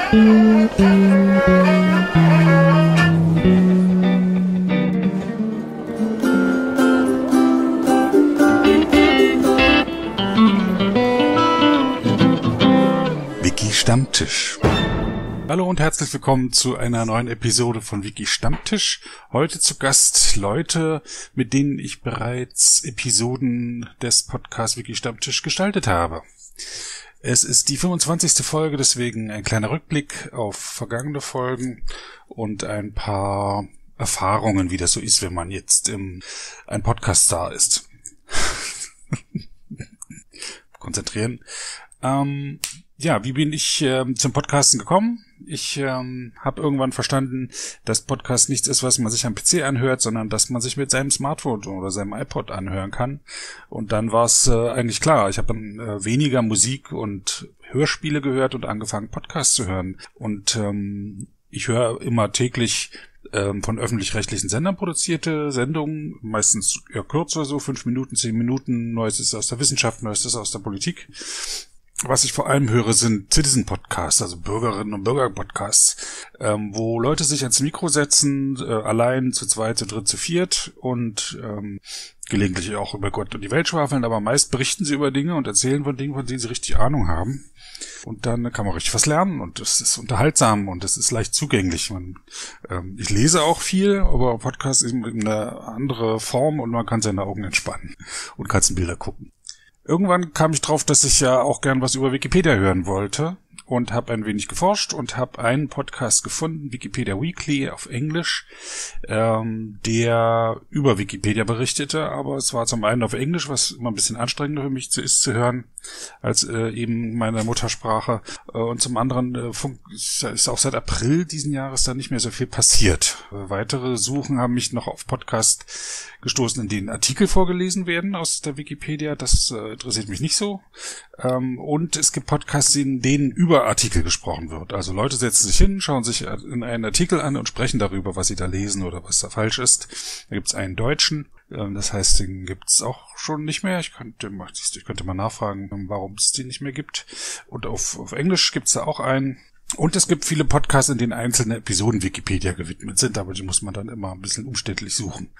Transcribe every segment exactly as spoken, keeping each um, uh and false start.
Wiki Stammtisch. Hallo und herzlich willkommen zu einer neuen Episode von Wiki Stammtisch. Heute zu Gast Leute, mit denen ich bereits Episoden des Podcasts Wiki Stammtisch gestaltet habe. Es ist die fünfundzwanzigste Folge, deswegen ein kleiner Rückblick auf vergangene Folgen und ein paar Erfahrungen, wie das so ist, wenn man jetzt im, ein Podcast-Star ist. Konzentrieren. Ähm, ja, wie bin ich ähm, zum Podcasten gekommen? Ich ähm, habe irgendwann verstanden, dass Podcast nichts ist, was man sich am P C anhört, sondern dass man sich mit seinem Smartphone oder seinem iPod anhören kann. Und dann war es äh, eigentlich klar. Ich habe dann äh, weniger Musik und Hörspiele gehört und angefangen, Podcasts zu hören. Und ähm, ich höre immer täglich ähm, von öffentlich-rechtlichen Sendern produzierte Sendungen, meistens eher kürzer, so fünf Minuten, zehn Minuten. Neuestes aus der Wissenschaft, Neuestes aus der Politik. Was ich vor allem höre, sind Citizen-Podcasts, also Bürgerinnen- und Bürger-Podcasts, ähm, wo Leute sich ans Mikro setzen, äh, allein, zu zweit, zu dritt, zu viert und ähm, gelegentlich auch über Gott und die Welt schwafeln, aber meist berichten sie über Dinge und erzählen von Dingen, von denen sie richtig Ahnung haben. Und dann kann man richtig was lernen und es ist unterhaltsam und es ist leicht zugänglich. Man, ähm, ich lese auch viel, aber Podcast ist eine andere Form und man kann seine Augen entspannen und Katzenbilder gucken. Irgendwann kam ich drauf, dass ich ja auch gern was über Wikipedia hören wollte und habe ein wenig geforscht und habe einen Podcast gefunden, Wikipedia Weekly auf Englisch, ähm, der über Wikipedia berichtete, aber es war zum einen auf Englisch, was immer ein bisschen anstrengender für mich ist zu hören, als äh, eben meine Muttersprache, äh, und zum anderen äh, fun- ist auch seit April diesen Jahres da nicht mehr so viel passiert. Äh, weitere Suchen haben mich noch auf Podcast gestoßen, in denen Artikel vorgelesen werden aus der Wikipedia, das äh, interessiert mich nicht so, ähm, und es gibt Podcasts, in denen über Artikel gesprochen wird. Also Leute setzen sich hin, schauen sich in einen Artikel an und sprechen darüber, was sie da lesen oder was da falsch ist. Da gibt es einen deutschen, ähm, das heißt, den gibt es auch schon nicht mehr. Ich könnte, ich könnte mal nachfragen, warum es den nicht mehr gibt. Und auf, auf Englisch gibt es da auch einen. Und es gibt viele Podcasts, in denen einzelne Episoden Wikipedia gewidmet sind, aber die muss man dann immer ein bisschen umständlich suchen.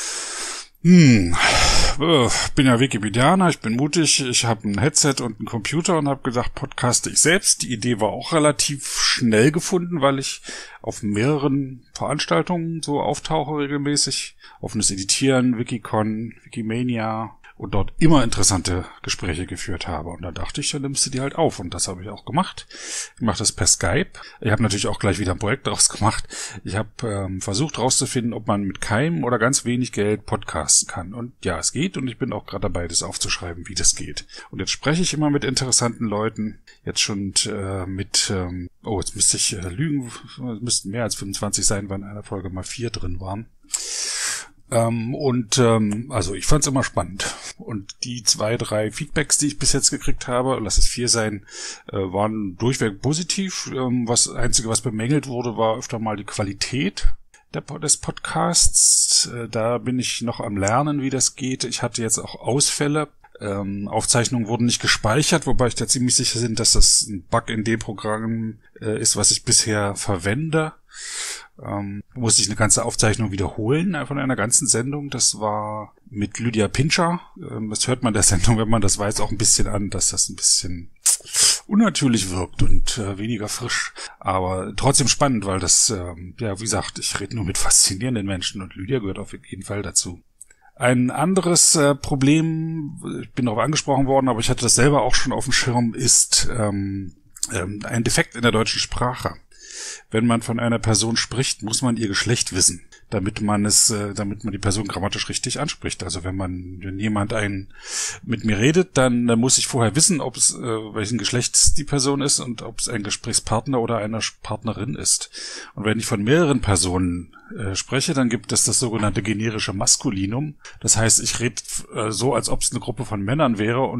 Hm, ich bin ja Wikipedianer, ich bin mutig, ich habe ein Headset und einen Computer und habe gedacht, podcaste ich selbst. Die Idee war auch relativ schnell gefunden, weil ich auf mehreren Veranstaltungen so auftauche regelmäßig. Offenes Editieren, Wikicon, Wikimania und dort immer interessante Gespräche geführt habe. Und da dachte ich, dann nimmst du die halt auf. Und das habe ich auch gemacht. Ich mache das per Skype. Ich habe natürlich auch gleich wieder ein Projekt daraus gemacht. Ich habe ähm, versucht herauszufinden, ob man mit keinem oder ganz wenig Geld podcasten kann. Und ja, es geht. Und ich bin auch gerade dabei, das aufzuschreiben, wie das geht. Und jetzt spreche ich immer mit interessanten Leuten. Jetzt schon äh, mit, ähm, oh, jetzt müsste ich äh, lügen. Es müssten mehr als fünfundzwanzig sein, weil in einer Folge mal vier drin waren. Ähm, und ähm, also ich fand's immer spannend. Und die zwei, drei Feedbacks, die ich bis jetzt gekriegt habe, lass es vier sein, äh, waren durchweg positiv. Ähm, was Einzige, was bemängelt wurde, war öfter mal die Qualität der, des Podcasts. Äh, da bin ich noch am Lernen, wie das geht. Ich hatte jetzt auch Ausfälle. Ähm, Aufzeichnungen wurden nicht gespeichert, wobei ich da ziemlich sicher bin, dass das ein Bug in dem Programm äh, ist, was ich bisher verwende. Ähm, musste ich eine ganze Aufzeichnung wiederholen von einer ganzen Sendung. Das war mit Lydia Pinscher. Ähm, das hört man der Sendung, wenn man das weiß, auch ein bisschen an, dass das ein bisschen unnatürlich wirkt und äh, weniger frisch. Aber trotzdem spannend, weil das, ähm, ja, wie gesagt, ich rede nur mit faszinierenden Menschen und Lydia gehört auf jeden Fall dazu. Ein anderes äh, Problem, ich bin darauf angesprochen worden, aber ich hatte das selber auch schon auf dem Schirm, ist ähm, ähm, ein Defekt in der deutschen Sprache. Wenn man von einer Person spricht, muss man ihr Geschlecht wissen, damit man es, äh, damit man die Person grammatisch richtig anspricht. Also wenn man, wenn jemand ein mit mir redet, dann, dann muss ich vorher wissen, ob es äh, welchen Geschlechts die Person ist und ob es ein Gesprächspartner oder eine Partnerin ist. Und wenn ich von mehreren Personen äh, spreche, dann gibt es das sogenannte generische Maskulinum. Das heißt, ich rede äh, so, als ob es eine Gruppe von Männern wäre und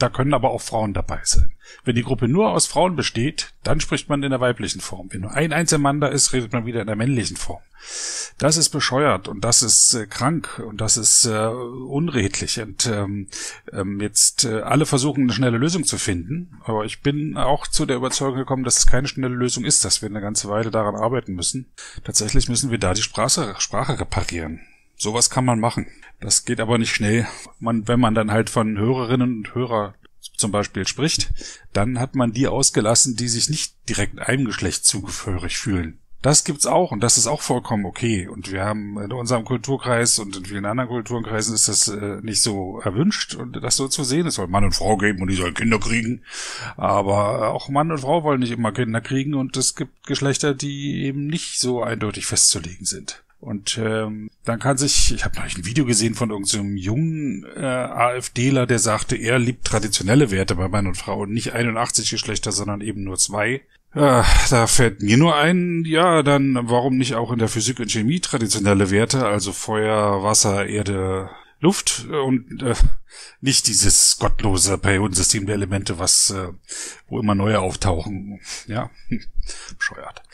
Da können aber auch Frauen dabei sein. Wenn die Gruppe nur aus Frauen besteht, dann spricht man in der weiblichen Form. Wenn nur ein einziger Mann da ist, redet man wieder in der männlichen Form. Das ist bescheuert und das ist äh, krank und das ist äh, unredlich. Und ähm, ähm, jetzt äh, alle versuchen, eine schnelle Lösung zu finden. Aber ich bin auch zu der Überzeugung gekommen, dass es keine schnelle Lösung ist, dass wir eine ganze Weile daran arbeiten müssen. Tatsächlich müssen wir da die Sprache, Sprache reparieren. Sowas kann man machen. Das geht aber nicht schnell. Man, wenn man dann halt von Hörerinnen und Hörer zum Beispiel spricht, dann hat man die ausgelassen, die sich nicht direkt einem Geschlecht zugehörig fühlen. Das gibt's auch und das ist auch vollkommen okay. Und wir haben in unserem Kulturkreis und in vielen anderen Kulturkreisen ist das äh, nicht so erwünscht und das so zu sehen. Es soll Mann und Frau geben und die sollen Kinder kriegen. Aber auch Mann und Frau wollen nicht immer Kinder kriegen und es gibt Geschlechter, die eben nicht so eindeutig festzulegen sind. Und ähm, dann kann sich, ich habe neulich ein Video gesehen von irgendeinem so jungen äh, AfDler, der sagte, er liebt traditionelle Werte bei Mann und Frau und nicht einundachtzig Geschlechter, sondern eben nur zwei. Ja, da fällt mir nur ein, ja, dann warum nicht auch in der Physik und Chemie traditionelle Werte, also Feuer, Wasser, Erde, Luft und äh, nicht dieses gottlose Periodensystem der Elemente, was äh, wo immer neue auftauchen. Ja, bescheuert.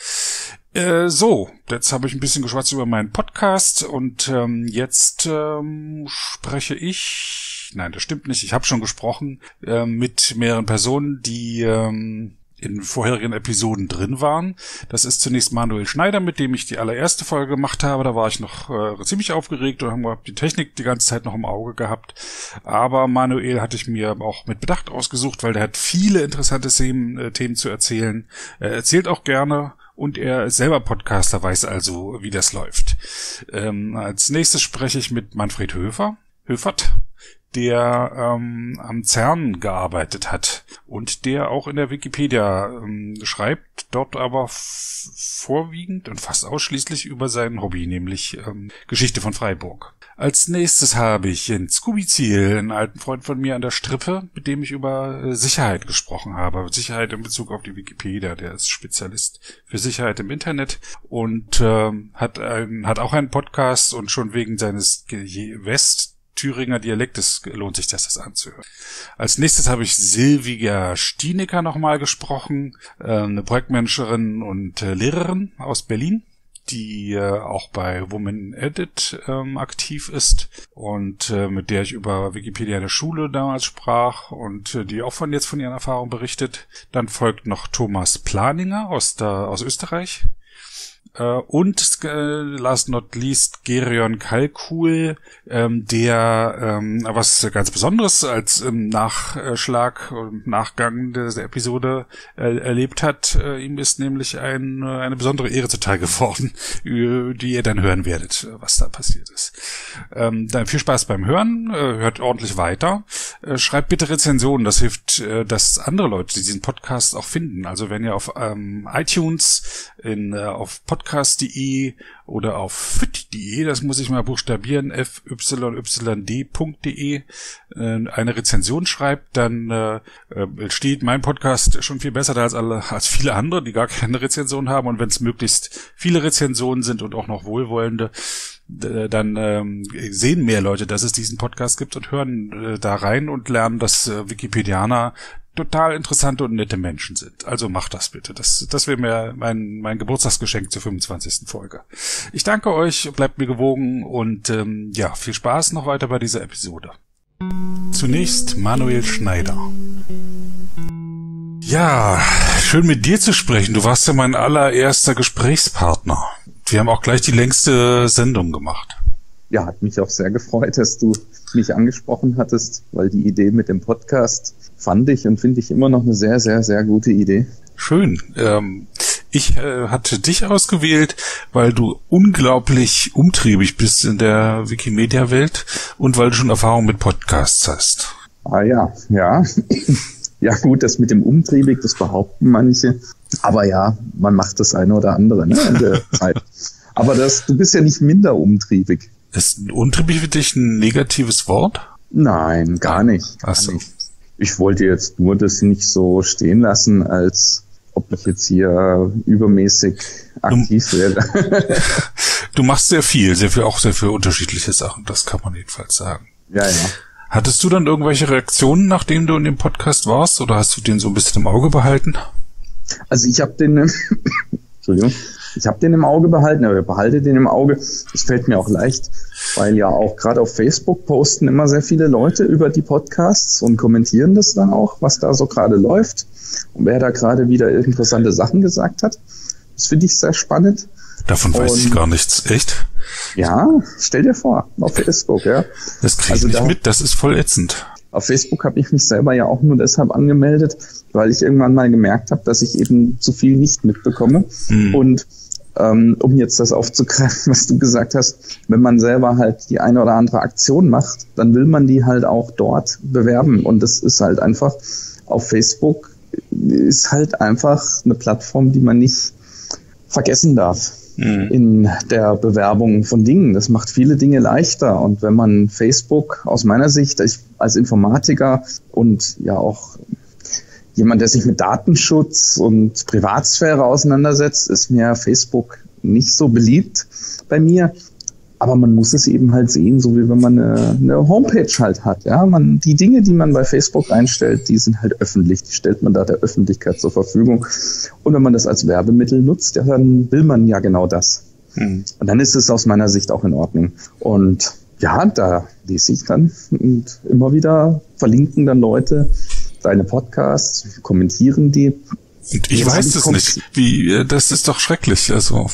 Äh, so, jetzt habe ich ein bisschen geschwatzt über meinen Podcast und ähm, jetzt ähm, spreche ich, nein, das stimmt nicht, ich habe schon gesprochen äh, mit mehreren Personen, die ähm, in vorherigen Episoden drin waren. Das ist zunächst Manuel Schneider, mit dem ich die allererste Folge gemacht habe. Da war ich noch äh, ziemlich aufgeregt und habe die Technik die ganze Zeit noch im Auge gehabt. Aber Manuel hatte ich mir auch mit Bedacht ausgesucht, weil der hat viele interessante Themen, äh, Themen zu erzählen. Er erzählt auch gerne und er ist selber Podcaster, weiß also, wie das läuft. Ähm, als nächstes spreche ich mit Manfred Höfer. Höfert. Der ähm, am CERN gearbeitet hat und der auch in der Wikipedia ähm, schreibt, dort aber f- vorwiegend und fast ausschließlich über sein Hobby, nämlich ähm, Geschichte von Freiburg. Als nächstes habe ich Jens Kubizil, einen alten Freund von mir an der Strippe, mit dem ich über äh, Sicherheit gesprochen habe. Sicherheit in Bezug auf die Wikipedia, der ist Spezialist für Sicherheit im Internet und äh, hat, ein, hat auch einen Podcast und schon wegen seines West Thüringer Dialektes lohnt sich das, das anzuhören. Als nächstes habe ich Silvia Stienecker nochmal gesprochen, äh, eine Projektmanagerin und äh, Lehrerin aus Berlin, die äh, auch bei Women Edit ähm, aktiv ist und äh, mit der ich über Wikipedia in der Schule damals sprach und äh, die auch von jetzt von ihren Erfahrungen berichtet. Dann folgt noch Thomas Planinger aus, der, aus Österreich. Und äh, last not least Gerion Kalkul, ähm, der ähm, was ganz Besonderes als ähm, Nachschlag und Nachgang der, der Episode äh, erlebt hat. Äh, ihm ist nämlich ein, äh, eine besondere Ehre zuteil geworden, die ihr dann hören werdet, was da passiert ist. Ähm, dann viel Spaß beim Hören, äh, hört ordentlich weiter. Äh, schreibt bitte Rezensionen, das hilft, äh, dass andere Leute diesen Podcast auch finden. Also wenn ihr auf ähm, iTunes, in, äh, auf podcast punkt de oder auf fyt.de, das muss ich mal buchstabieren, f y y d punkt de, äh, eine Rezension schreibt, dann äh, steht mein Podcast schon viel besser da als alle, als viele andere, die gar keine Rezension haben. Und wenn es möglichst viele Rezensionen sind und auch noch wohlwollende, dann ähm, sehen mehr Leute, dass es diesen Podcast gibt und hören äh, da rein und lernen, dass äh, Wikipedianer total interessante und nette Menschen sind. Also macht das bitte. Das, das wäre mir mein, mein Geburtstagsgeschenk zur fünfundzwanzigsten Folge. Ich danke euch, bleibt mir gewogen und ähm, ja, viel Spaß noch weiter bei dieser Episode. Zunächst Manuel Schneider. Ja, schön mit dir zu sprechen. Du warst ja mein allererster Gesprächspartner. Wir haben auch gleich die längste Sendung gemacht. Ja, hat mich auch sehr gefreut, dass du mich angesprochen hattest, weil die Idee mit dem Podcast fand ich und finde ich immer noch eine sehr, sehr, sehr gute Idee. Schön. Ähm, ich äh, hatte dich ausgewählt, weil du unglaublich umtriebig bist in der Wikimedia-Welt und weil du schon Erfahrung mit Podcasts hast. Ah ja, ja. Ja gut, das mit dem umtriebig, das behaupten manche. Aber ja, man macht das eine oder andere, ne, in der Zeit. Aber das, du bist ja nicht minder umtriebig. Ist untriebig für dich ein negatives Wort? Nein, gar nicht. Gar Ach so. nicht. Ich wollte jetzt nur das nicht so stehen lassen, als ob ich jetzt hier übermäßig aktiv du, wäre. Du machst sehr viel, sehr viel, auch sehr viele unterschiedliche Sachen, das kann man jedenfalls sagen. Ja, ja. Hattest du dann irgendwelche Reaktionen, nachdem du in dem Podcast warst, oder hast du den so ein bisschen im Auge behalten? Also ich habe den, Entschuldigung, ich habe den im Auge behalten, aber ich behalte den im Auge. Das fällt mir auch leicht, weil ja auch gerade auf Facebook posten immer sehr viele Leute über die Podcasts und kommentieren das dann auch, was da so gerade läuft und wer da gerade wieder interessante Sachen gesagt hat. Das finde ich sehr spannend. Davon weiß und, ich gar nichts. Echt? Ja, stell dir vor, auf Facebook, ja. Das kriege ich also nicht da, mit, das ist voll ätzend. Auf Facebook habe ich mich selber ja auch nur deshalb angemeldet, weil ich irgendwann mal gemerkt habe, dass ich eben zu viel nicht mitbekomme. Hm. Und ähm, um jetzt das aufzugreifen, was du gesagt hast, wenn man selber halt die eine oder andere Aktion macht, dann will man die halt auch dort bewerben. Und das ist halt einfach, auf Facebook ist halt einfach eine Plattform, die man nicht vergessen darf mhm. in der Bewerbung von Dingen. Das macht viele Dinge leichter. Und wenn man Facebook aus meiner Sicht, ich als Informatiker und ja auch jemand, der sich mit Datenschutz und Privatsphäre auseinandersetzt, ist mir Facebook nicht so beliebt bei mir. Aber man muss es eben halt sehen, so wie wenn man eine, eine Homepage halt hat. Ja, man, die Dinge, die man bei Facebook einstellt, die sind halt öffentlich. Die stellt man da der Öffentlichkeit zur Verfügung. Und wenn man das als Werbemittel nutzt, ja, dann will man ja genau das. Hm. Und dann ist es aus meiner Sicht auch in Ordnung. Und ja, da lese ich dann und immer wieder verlinken dann Leute deine Podcasts, kommentieren die. Und ich weiß es nicht. Wie, das ist doch schrecklich. Also.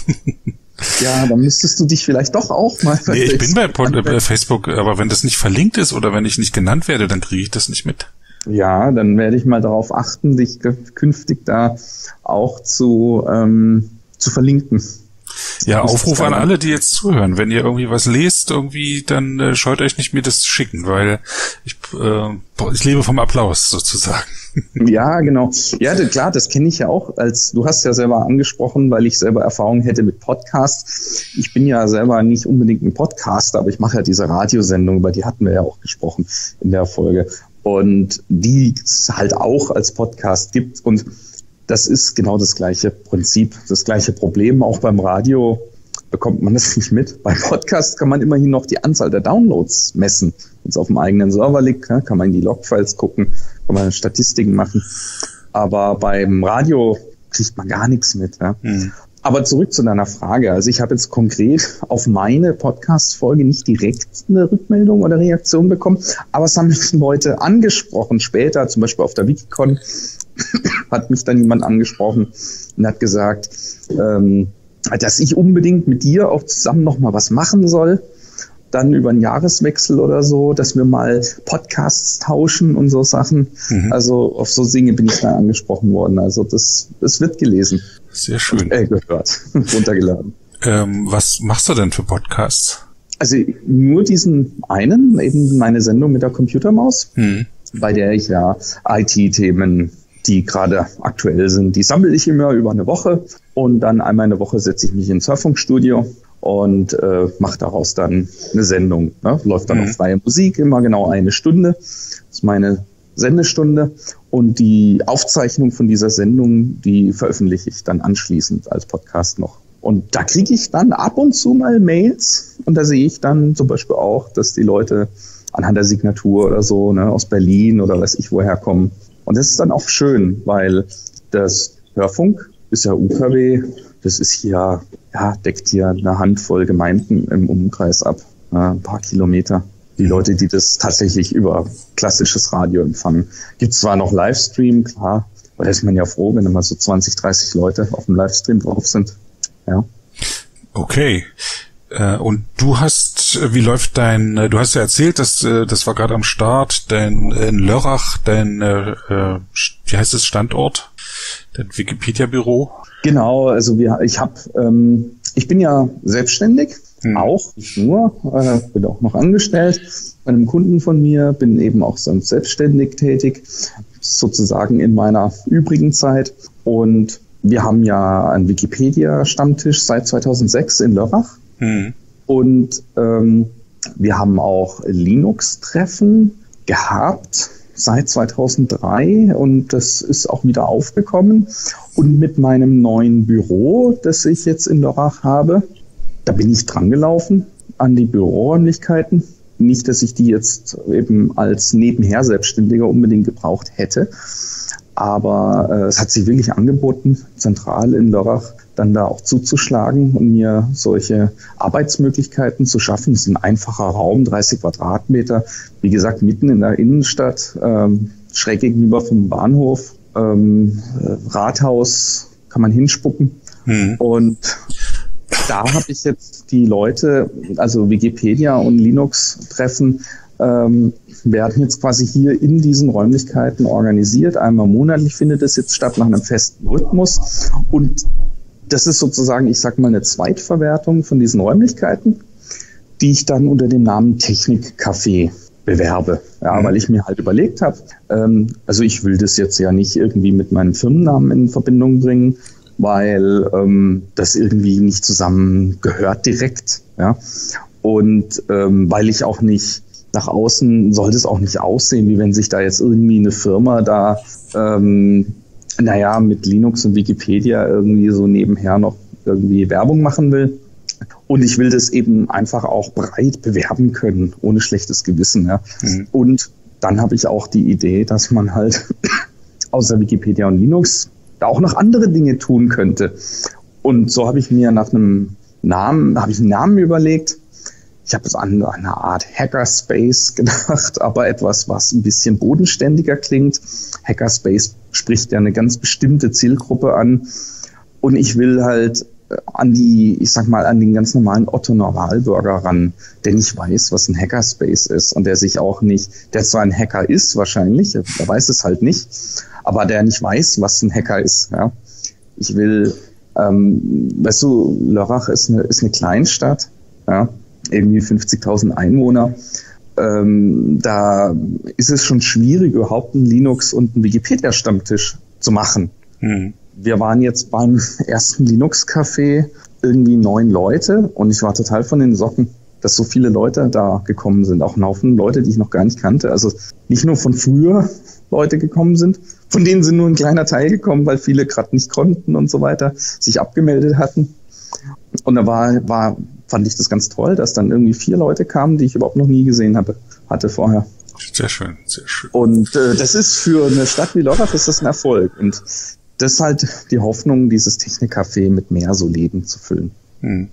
Ja, dann müsstest du dich vielleicht doch auch mal... Nee, ich bin bei, bei Facebook, aber wenn das nicht verlinkt ist oder wenn ich nicht genannt werde, dann kriege ich das nicht mit. Ja, dann werde ich mal darauf achten, dich künftig da auch zu, ähm, zu verlinken. Ja, Aufruf an alle, die jetzt zuhören. Wenn ihr irgendwie was lest, irgendwie, dann äh, scheut euch nicht, mir das zu schicken, weil ich, äh, ich lebe vom Applaus sozusagen. Ja, genau. Ja, klar, das kenne ich ja auch. Als du hast ja selber angesprochen, weil ich selber Erfahrung hätte mit Podcasts. Ich bin ja selber nicht unbedingt ein Podcaster, aber ich mache ja diese Radiosendung, über die hatten wir ja auch gesprochen in der Folge. Und die es halt auch als Podcast gibt. Und das ist genau das gleiche Prinzip, das gleiche Problem. Auch beim Radio bekommt man das nicht mit. Beim Podcast kann man immerhin noch die Anzahl der Downloads messen. Wenn es auf dem eigenen Server liegt, kann man in die Logfiles gucken, kann man Statistiken machen. Aber beim Radio kriegt man gar nichts mit. Ja. Mhm. Aber zurück zu deiner Frage. Also ich habe jetzt konkret auf meine Podcast-Folge nicht direkt eine Rückmeldung oder Reaktion bekommen, aber es haben mich Leute angesprochen später, zum Beispiel auf der Wikicon hat mich dann jemand angesprochen und hat gesagt, ähm, dass ich unbedingt mit dir auch zusammen nochmal was machen soll, dann über einen Jahreswechsel oder so, dass wir mal Podcasts tauschen und so Sachen. Mhm. Also auf so Dinge bin ich da angesprochen worden. Also das, das wird gelesen. Sehr schön. Äh, gehört, runtergeladen. Ähm, was machst du denn für Podcasts? Also nur diesen einen, eben meine Sendung mit der Computermaus, mhm. bei der ich ja I T-Themen, die gerade aktuell sind, die sammle ich immer über eine Woche und dann einmal eine Woche setze ich mich ins Hörfunkstudio und äh, mache daraus dann eine Sendung. Ne? Läuft dann mhm. auf freie Musik, immer genau eine Stunde. Das ist meine Sendestunde und die Aufzeichnung von dieser Sendung, die veröffentliche ich dann anschließend als Podcast noch. Und da kriege ich dann ab und zu mal Mails und da sehe ich dann zum Beispiel auch, dass die Leute anhand der Signatur oder so, ne, aus Berlin oder weiß ich woher kommen. Und das ist dann auch schön, weil das Hörfunk ist ja U K W, das ist hier, ja, deckt hier eine Handvoll Gemeinden im Umkreis ab, ja, ein paar Kilometer. Die Leute, die das tatsächlich über klassisches Radio empfangen. Gibt zwar noch Livestream, klar, aber da ist man ja froh, wenn immer so zwanzig, dreißig Leute auf dem Livestream drauf sind. Ja. Okay. Und du hast, wie läuft dein, du hast ja erzählt, dass das war gerade am Start, dein in Lörrach, dein, wie heißt es, Standort, dein Wikipedia-Büro? Genau, also wir, ich habe, ähm, ich bin ja selbstständig, hm. auch, nicht nur, äh, bin auch noch angestellt bei einem Kunden von mir, bin eben auch sonst selbstständig tätig, sozusagen in meiner übrigen Zeit. Und wir haben ja einen Wikipedia-Stammtisch seit zweitausendsechs in Lörrach. Hm. Und ähm, wir haben auch Linux-Treffen gehabt seit zweitausenddrei und das ist auch wieder aufgekommen. Und mit meinem neuen Büro, das ich jetzt in Lörrach habe, da bin ich dran gelaufen an die Büroräumlichkeiten nicht, dass ich die jetzt eben als nebenher Selbstständiger unbedingt gebraucht hätte. Aber äh, es hat sich wirklich angeboten, zentral in Lörrach dann da auch zuzuschlagen und mir solche Arbeitsmöglichkeiten zu schaffen. Es ist ein einfacher Raum, dreißig Quadratmeter, wie gesagt, mitten in der Innenstadt, ähm, schräg gegenüber vom Bahnhof, ähm, Rathaus, kann man hinspucken. Mhm. Und da habe ich jetzt die Leute, also Wikipedia und Linux-Treffen, ähm, werden jetzt quasi hier in diesen Räumlichkeiten organisiert. Einmal monatlich findet es jetzt statt nach einem festen Rhythmus. Und das ist sozusagen, ich sag mal, eine Zweitverwertung von diesen Räumlichkeiten, die ich dann unter dem Namen Technikcafé bewerbe. Ja, mhm. weil ich mir halt überlegt habe, ähm, also ich will das jetzt ja nicht irgendwie mit meinem Firmennamen in Verbindung bringen, weil ähm, das irgendwie nicht zusammengehört direkt. Ja, und ähm, weil ich auch nicht nach außen sollte es auch nicht aussehen, wie wenn sich da jetzt irgendwie eine Firma da, ähm, naja, mit Linux und Wikipedia irgendwie so nebenher noch irgendwie Werbung machen will. Und ich will das eben einfach auch breit bewerben können, ohne schlechtes Gewissen. Ja. Mhm. Und dann habe ich auch die Idee, dass man halt außer Wikipedia und Linux da auch noch andere Dinge tun könnte. Und so habe ich mir nach einem Namen, habe ich einen Namen überlegt. Ich habe es an eine Art Hackerspace gedacht, aber etwas, was ein bisschen bodenständiger klingt. Hackerspace spricht ja eine ganz bestimmte Zielgruppe an. Und ich will halt an die, ich sag mal, an den ganz normalen Otto-Normalbürger ran, der nicht weiß, was ein Hackerspace ist und der sich auch nicht, der zwar ein Hacker ist wahrscheinlich, der weiß es halt nicht, aber der nicht weiß, was ein Hacker ist. Ja. Ich will, ähm, weißt du, Lörrach ist eine, ist eine Kleinstadt, ja. Irgendwie fünfzigtausend Einwohner. Ähm, da ist es schon schwierig, überhaupt einen Linux- und einen Wikipedia-Stammtisch zu machen. Mhm. Wir waren jetzt beim ersten Linux-Café irgendwie neun Leute und ich war total von den Socken, dass so viele Leute da gekommen sind. Auch ein Haufen Leute, die ich noch gar nicht kannte. Also nicht nur von früher Leute gekommen sind, von denen sind nur ein kleiner Teil gekommen, weil viele gerade nicht konnten und so weiter, sich abgemeldet hatten. Und da war, war, fand ich das ganz toll, dass dann irgendwie vier Leute kamen, die ich überhaupt noch nie gesehen habe, hatte vorher. Sehr schön, sehr schön. Und äh, das ist für eine Stadt wie Lörrach ist das ein Erfolg. Und das ist halt die Hoffnung, dieses Technikcafé mit mehr so Leben zu füllen. Hm.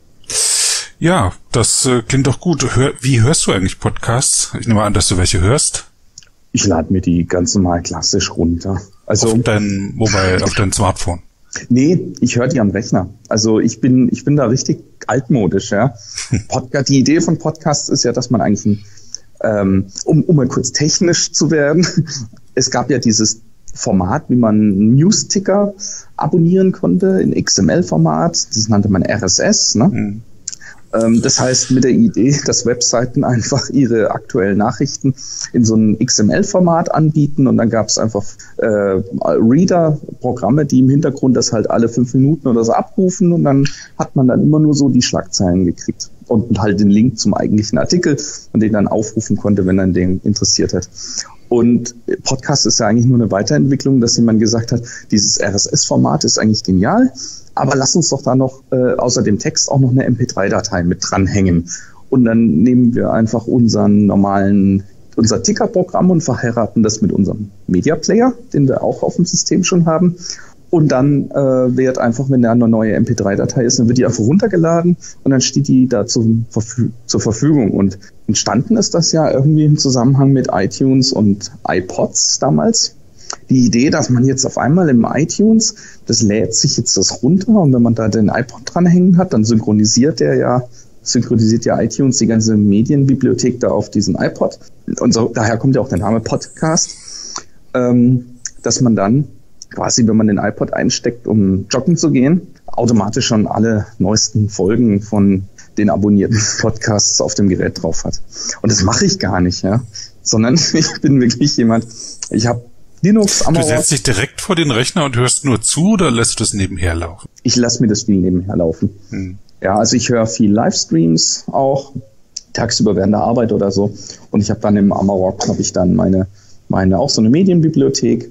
Ja, das äh, klingt doch gut. Hör, wie hörst du eigentlich Podcasts? Ich nehme an, dass du welche hörst. Ich lade mir die ganz normal klassisch runter. Also auf dein Mobile, auf dein Smartphone? Nee, ich höre die am Rechner. Also ich bin ich bin da richtig altmodisch. Ja. Podcast, die Idee von Podcasts ist ja, dass man eigentlich, ein, ähm, um, um mal kurz technisch zu werden, es gab ja dieses Format, wie man Newsticker abonnieren konnte in X M L-Format. Das nannte man R S S. Ne? Mhm. Ähm, das heißt mit der Idee, dass Webseiten einfach ihre aktuellen Nachrichten in so einem X M L-Format anbieten und dann gab es einfach äh, Reader-Programme, die im Hintergrund das halt alle fünf Minuten oder so abrufen und dann hat man dann immer nur so die Schlagzeilen gekriegt und halt den Link zum eigentlichen Artikel und den dann aufrufen konnte, wenn dann den interessiert hat. Und Podcast ist ja eigentlich nur eine Weiterentwicklung, dass jemand gesagt hat, dieses R S S-Format ist eigentlich genial, aber lass uns doch da noch äh, außer dem Text auch noch eine M P drei Datei mit dranhängen. Und dann nehmen wir einfach unseren normalen, unser Ticker-Programm und verheiraten das mit unserem Media Player, den wir auch auf dem System schon haben. Und dann äh, wird einfach, wenn da eine neue M P drei Datei ist, dann wird die einfach runtergeladen und dann steht die da zum Verfü- zur Verfügung. Und entstanden ist das ja irgendwie im Zusammenhang mit iTunes und iPods damals. Die Idee, dass man jetzt auf einmal im iTunes, das lädt sich jetzt das runter und wenn man da den iPod dranhängen hat, dann synchronisiert der ja, synchronisiert ja iTunes die ganze Medienbibliothek da auf diesen iPod. Und so, daher kommt ja auch der Name Podcast, ähm, dass man dann quasi, wenn man den iPod einsteckt, um joggen zu gehen, automatisch schon alle neuesten Folgen von den abonnierten Podcasts auf dem Gerät drauf hat. Und das mache ich gar nicht, ja, sondern ich bin wirklich jemand, ich habe Linux am Du setzt dich direkt vor den Rechner und hörst nur zu oder lässt du das nebenher laufen? Ich lasse mir das viel nebenher laufen. Hm. Ja, also ich höre viel Livestreams auch, tagsüber während der Arbeit oder so. Und ich habe dann im Amarok, habe ich dann meine, meine auch so eine Medienbibliothek.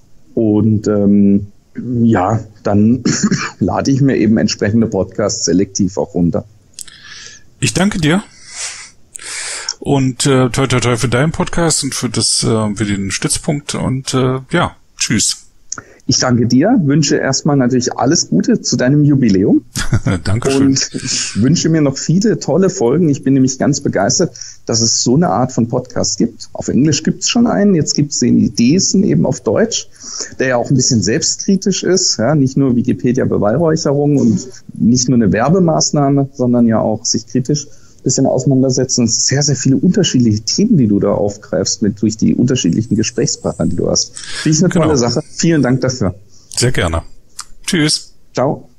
Und ähm, ja, dann lade ich mir eben entsprechende Podcasts selektiv auch runter. Ich danke dir. und äh, toi toi toi für deinen Podcast und für das äh, für den Stützpunkt und äh, ja, tschüss. Ich danke dir, wünsche erstmal natürlich alles Gute zu deinem Jubiläum. Dankeschön. Und ich wünsche mir noch viele tolle Folgen. Ich bin nämlich ganz begeistert, dass es so eine Art von Podcast gibt. Auf Englisch gibt es schon einen, jetzt gibt es den Idesen eben auf Deutsch, der ja auch ein bisschen selbstkritisch ist. Ja, nicht nur Wikipedia-Beweihräucherung und nicht nur eine Werbemaßnahme, sondern ja auch sich kritisch ein bisschen auseinandersetzen. Und sehr, sehr viele unterschiedliche Themen, die du da aufgreifst, mit durch die unterschiedlichen Gesprächspartner, die du hast. Finde ich eine tolle genau. Sache. Vielen Dank dafür. Sehr gerne. Tschüss. Ciao.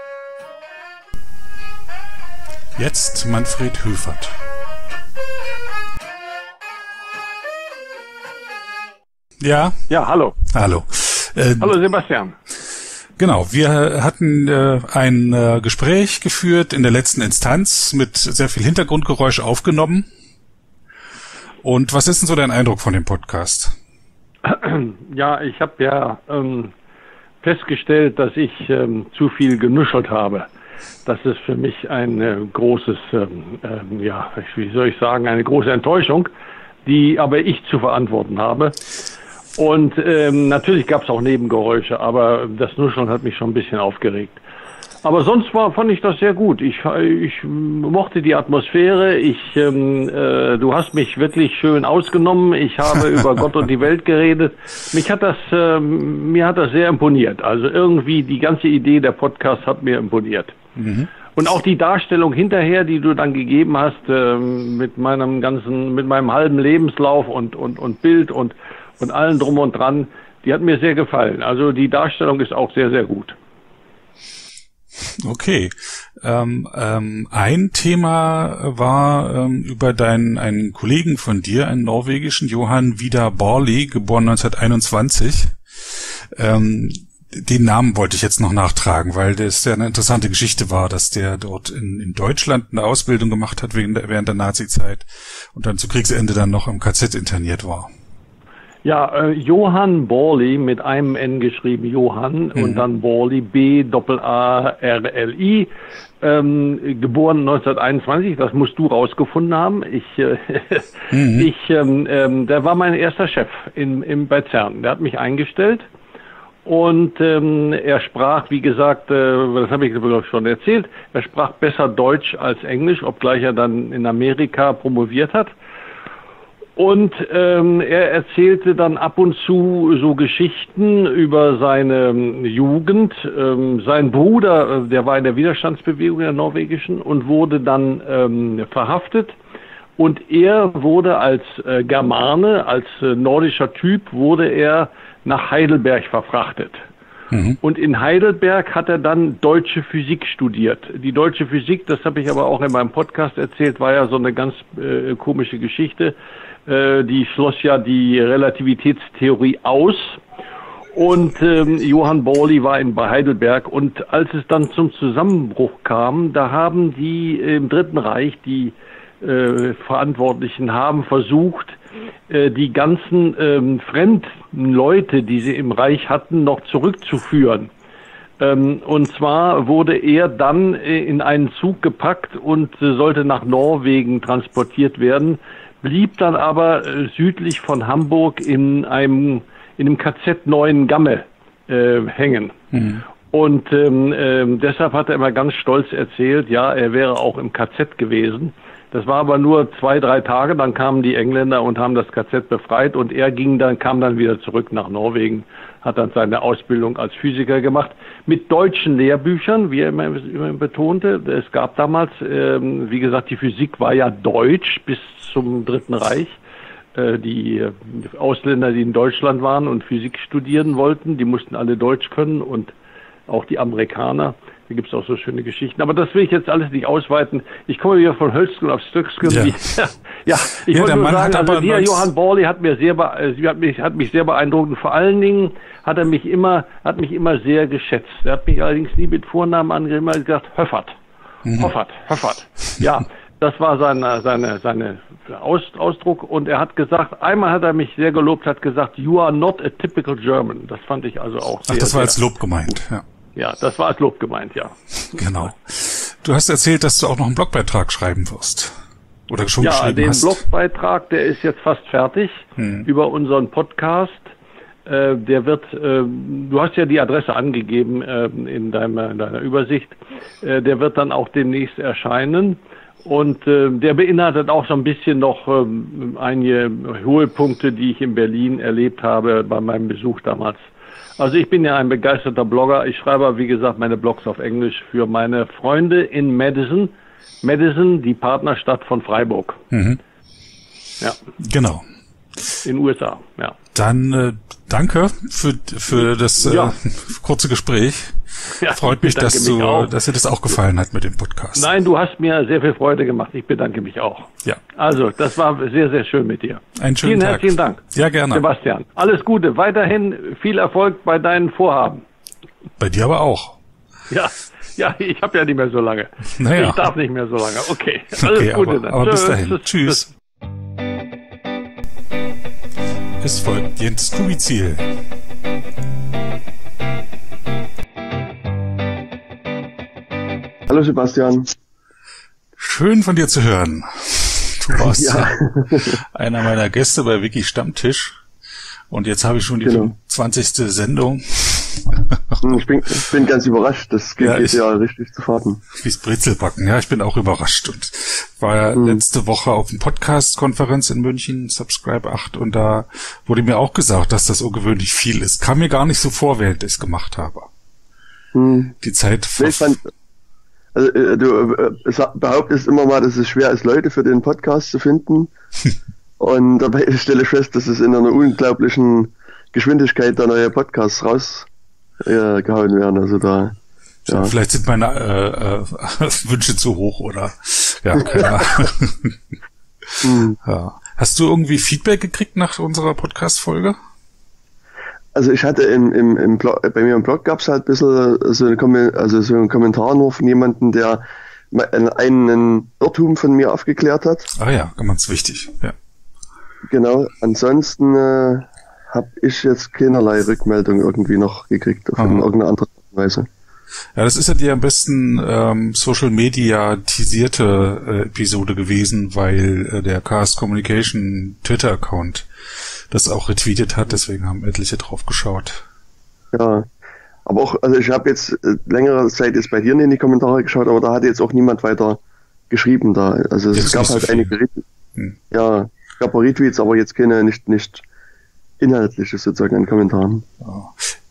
Jetzt Manfred Höfert. Ja? Ja, hallo. Hallo. Äh, hallo Sebastian. Genau, wir hatten äh, ein äh, Gespräch geführt in der letzten Instanz mit sehr viel Hintergrundgeräusch aufgenommen. Und was ist denn so dein Eindruck von dem Podcast? Ja, ich habe ja ähm, festgestellt, dass ich ähm, zu viel genuschelt habe. Das ist für mich ein äh, großes, ähm, ähm, ja, wie soll ich sagen, eine große Enttäuschung, die aber ich zu verantworten habe. Und ähm, natürlich gab es auch Nebengeräusche, aber das Nuscheln hat mich schon ein bisschen aufgeregt. Aber sonst war, fand ich das sehr gut. Ich, ich mochte die Atmosphäre. Ich, ähm, äh, du hast mich wirklich schön ausgenommen. Ich habe über Gott und die Welt geredet. Mich hat das, ähm, mir hat das sehr imponiert. Also irgendwie die ganze Idee der Podcast hat mir imponiert. Mhm. Und auch die Darstellung hinterher, die du dann gegeben hast, ähm, mit meinem ganzen, mit meinem halben Lebenslauf und und und Bild und und allen drum und dran, die hat mir sehr gefallen. Also die Darstellung ist auch sehr, sehr gut. Okay. Ähm, ähm, ein Thema war ähm, über deinen einen Kollegen von dir, einen norwegischen, Johan Vidar Barley, geboren neunzehnhunderteinundzwanzig. Ähm, den Namen wollte ich jetzt noch nachtragen, weil das ja eine interessante Geschichte war, dass der dort in, in Deutschland eine Ausbildung gemacht hat wegen der, während der Nazi-Zeit und dann zu Kriegsende dann noch im K Z interniert war. Ja, äh, Johan Barley mit einem N geschrieben, Johann, mhm. und dann Barley, B A R L I, ähm, geboren neunzehnhunderteinundzwanzig, das musst du rausgefunden haben. Ich, äh, mhm. ich, ähm, ähm, der war mein erster Chef in, in, bei CERN. Der hat mich eingestellt und ähm, er sprach, wie gesagt, äh, das habe ich glaube ich schon erzählt, er sprach besser Deutsch als Englisch, obgleich er dann in Amerika promoviert hat. Und ähm, er erzählte dann ab und zu so Geschichten über seine Jugend. Ähm, sein Bruder, der war in der Widerstandsbewegung der norwegischen und wurde dann ähm, verhaftet. Und er wurde als äh, Germane, als äh, nordischer Typ, wurde er nach Heidelberg verfrachtet. Mhm. Und in Heidelberg hat er dann deutsche Physik studiert. Die deutsche Physik, das habe ich aber auch in meinem Podcast erzählt, war ja so eine ganz äh, komische Geschichte. Die schloss ja die Relativitätstheorie aus und ähm, Johan Barley war in bei Heidelberg und als es dann zum Zusammenbruch kam, da haben die im Dritten Reich, die äh, Verantwortlichen haben versucht, äh, die ganzen ähm, fremden Leute, die sie im Reich hatten, noch zurückzuführen. Ähm, und zwar wurde er dann äh, in einen Zug gepackt und äh, sollte nach Norwegen transportiert werden, blieb dann aber äh, südlich von Hamburg in einem in einem K Z Neuengamme äh, hängen. Mhm. Und ähm, äh, deshalb hat er immer ganz stolz erzählt, ja, er wäre auch im K Z gewesen. Das war aber nur zwei, drei Tage, dann kamen die Engländer und haben das K Z befreit und er ging dann, kam dann wieder zurück nach Norwegen, hat dann seine Ausbildung als Physiker gemacht, mit deutschen Lehrbüchern, wie er immer, immer betonte. Es gab damals, ähm, wie gesagt, die Physik war ja deutsch bis zum Dritten Reich. Äh, die Ausländer, die in Deutschland waren und Physik studieren wollten, die mussten alle Deutsch können und auch die Amerikaner. Da gibt es auch so schöne Geschichten. Aber das will ich jetzt alles nicht ausweiten. Ich komme wieder von Hölzgen auf Stöcksken. Ja. ja, ich ja, wollte nur sagen, also dieser Johan Barley hat mir sehr, hat mich, hat mich sehr beeindruckt. Und vor allen Dingen hat er mich immer, hat mich immer sehr geschätzt. Er hat mich allerdings nie mit Vornamen angeredet, er hat gesagt, Höffert. Mhm. Hoffert, Höffert. Ja, das war seine, seine, seine Aus, Ausdruck. Und er hat gesagt, einmal hat er mich sehr gelobt, hat gesagt, you are not a typical German. Das fand ich also auch sehr, Ach, das war sehr als Lob gemeint, ja. Ja, das war als Lob gemeint, ja. Genau. Du hast erzählt, dass du auch noch einen Blogbeitrag schreiben wirst. Oder schon ja, geschrieben den hast? Blogbeitrag, der ist jetzt fast fertig hm. über unseren Podcast. Äh, der wird, äh, du hast ja die Adresse angegeben äh, in, deiner, in deiner Übersicht. Äh, der wird dann auch demnächst erscheinen. Und äh, der beinhaltet auch so ein bisschen noch äh, einige Höhepunkte, die ich in Berlin erlebt habe bei meinem Besuch damals. Also ich bin ja ein begeisterter Blogger. Ich schreibe, wie gesagt, meine Blogs auf Englisch für meine Freunde in Madison. Madison, die Partnerstadt von Freiburg. Mhm. Ja. Genau. In den U S A, ja. Dann äh, danke für für das äh, ja. kurze Gespräch. Ja, Freut mich, dass mich du, auch. dass dir das auch gefallen hat mit dem Podcast. Nein, du hast mir sehr viel Freude gemacht. Ich bedanke mich auch. Ja. Also, das war sehr, sehr schön mit dir. Einen schönen Vielen Tag. herzlichen Dank. Ja, gerne. Sebastian. Alles Gute. Weiterhin viel Erfolg bei deinen Vorhaben. Bei dir aber auch. Ja, ja, ich habe ja nicht mehr so lange. Naja. Ich darf nicht mehr so lange. Okay. Alles okay, Gute aber, dann. aber bis Tschüss. dahin. Tschüss. Tschüss. Es folgt Jens Kubizil. Hallo Sebastian. Schön von dir zu hören. Du warst ja. einer meiner Gäste bei Wiki Stammtisch und jetzt habe ich schon die genau. zwanzigste Sendung. Ich bin, ich bin ganz überrascht, das geht ja, ich, ja richtig zu Fahrten. Wie's Brezelbacken, ja, ich bin auch überrascht und war ja hm. letzte Woche auf einer Podcast-Konferenz in München, Subscribe acht, und da wurde mir auch gesagt, dass das ungewöhnlich viel ist. Kam mir gar nicht so vor, während ich es gemacht habe. Hm. Die Zeit... Nee, ich fand, also, äh, du äh, behauptest immer mal, dass es schwer ist, Leute für den Podcast zu finden. Und dabei stelle ich fest, dass es in einer unglaublichen Geschwindigkeit da neue Podcasts rausgehauen werden. Also da, ja. Vielleicht sind meine äh, äh, Wünsche zu hoch, oder? Ja, keine Ahnung. hm. Ja. Hast du irgendwie Feedback gekriegt nach unserer Podcast-Folge? Also ich hatte im, im, im Blog, bei mir im Blog gab es halt ein bisschen so, eine, also so einen Kommentar nur von jemandem, der einen Irrtum von mir aufgeklärt hat. Ah ja, ganz wichtig, ja. Genau, ansonsten äh, habe ich jetzt keinerlei Rückmeldung irgendwie noch gekriegt, auf irgendeine andere Weise. Ja, das ist ja die am besten ähm, Social Media tisierte äh, Episode gewesen, weil äh, der Chaos Communication Twitter-Account das auch retweetet hat, deswegen haben etliche drauf geschaut. Ja, aber auch, also ich habe jetzt äh, längere Zeit jetzt bei dir in die Kommentare geschaut, aber da hat jetzt auch niemand weiter geschrieben da. Also es jetzt gab halt so einige Retweets. Hm. Ja, es gab auch Retweets, aber jetzt keine, nicht, nicht inhaltliches sozusagen an Kommentaren. Ja.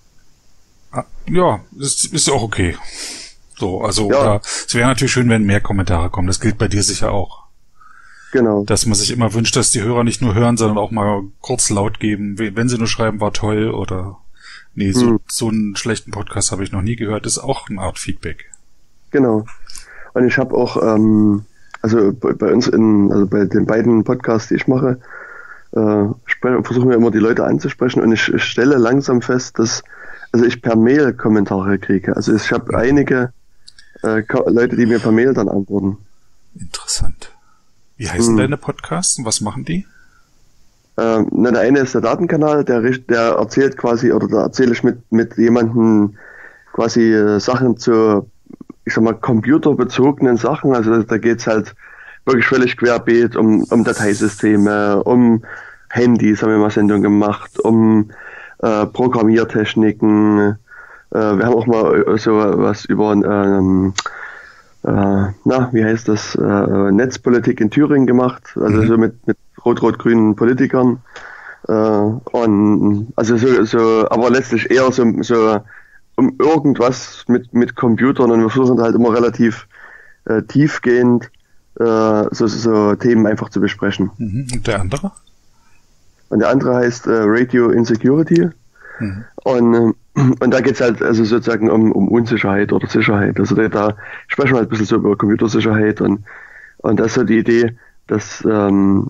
Ja, das ist ja auch okay. So, also ja. Oder, es wäre natürlich schön, wenn mehr Kommentare kommen. Das gilt bei dir sicher auch. Genau. Dass man sich immer wünscht, dass die Hörer nicht nur hören, sondern auch mal kurz laut geben. Wenn sie nur schreiben, war toll oder nee, so, hm. so einen schlechten Podcast habe ich noch nie gehört. Das ist auch eine Art Feedback. Genau. Und ich habe auch, ähm, also bei, bei uns in, also bei den beiden Podcasts, die ich mache, äh, versuchen wir immer die Leute anzusprechen und ich, ich stelle langsam fest, dass also ich per Mail Kommentare kriege. Also ich habe einige äh, Leute, die mir per Mail dann antworten. Interessant. Wie heißen hm. deine Podcasts und was machen die? Ähm, na, der eine ist der Datenkanal, der, der erzählt quasi, oder da erzähle ich mit, mit jemandem quasi äh, Sachen zu, ich sag mal, computerbezogenen Sachen. Also da geht's halt wirklich völlig querbeet um, um Dateisysteme, um Handys, haben wir mal Sendung gemacht, um Äh, Programmiertechniken. Äh, wir haben auch mal so was über ähm, äh, na, wie heißt das, äh, Netzpolitik in Thüringen gemacht, also mhm. so mit, mit rot-rot-grünen Politikern. Äh, und also so, so, aber letztlich eher so, so um irgendwas mit, mit Computern, und wir versuchen halt immer relativ äh, tiefgehend äh, so, so Themen einfach zu besprechen. Mhm. Und der andere? Und der andere heißt äh, Radio Insecurity. Mhm. Und, äh, und da geht's halt also sozusagen um, um Unsicherheit oder Sicherheit. Also da, da sprechen wir halt ein bisschen so über Computersicherheit, und, und das ist so die Idee, dass ähm,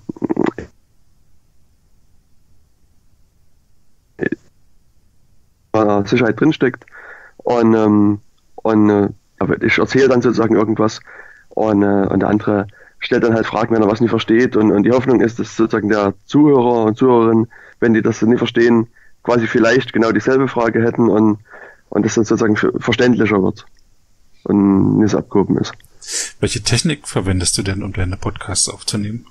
Sicherheit drinsteckt. Und, ähm, und äh, ich erzähle dann sozusagen irgendwas, und, äh, und der andere stellt dann halt Fragen, wenn er was nicht versteht, und, und die Hoffnung ist, dass sozusagen der Zuhörer und Zuhörerin, wenn die das nicht verstehen, quasi vielleicht genau dieselbe Frage hätten, und, und das dann sozusagen verständlicher wird und nicht abgehoben ist. Welche Technik verwendest du denn, um deine Podcasts aufzunehmen?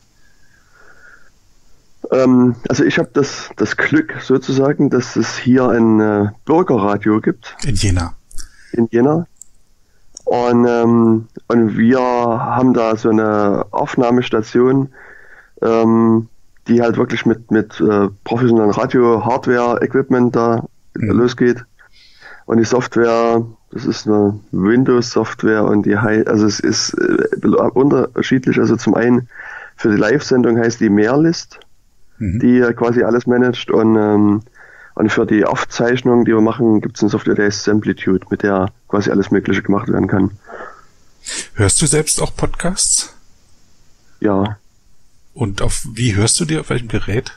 Ähm, also ich habe das, das Glück sozusagen, dass es hier ein äh, Bürgerradio gibt. In Jena. In Jena. Und, ähm, und wir haben da so eine Aufnahmestation, ähm, die halt wirklich mit, mit äh, professionellen Radio-Hardware-Equipment da mhm. losgeht. Und die Software, das ist eine Windows-Software und die heißt, also es ist äh, unterschiedlich. Also zum einen für die Live-Sendung heißt die Mehrlist, mhm. die quasi alles managt, und, ähm, und für die Aufzeichnung, die wir machen, gibt es eine Software, die heißt Samplitude, mit der quasi alles Mögliche gemacht werden kann. Hörst du selbst auch Podcasts? Ja. Und auf wie hörst du die? Auf welchem Gerät?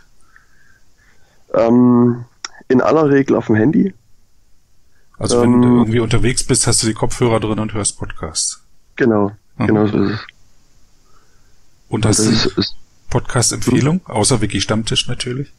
Ähm, in aller Regel auf dem Handy. Also wenn ähm, du irgendwie unterwegs bist, hast du die Kopfhörer drin und hörst Podcasts. Genau, mhm. genau so ist es. Und hast du eine Podcast-Empfehlung? Außer Wiki Stammtisch natürlich.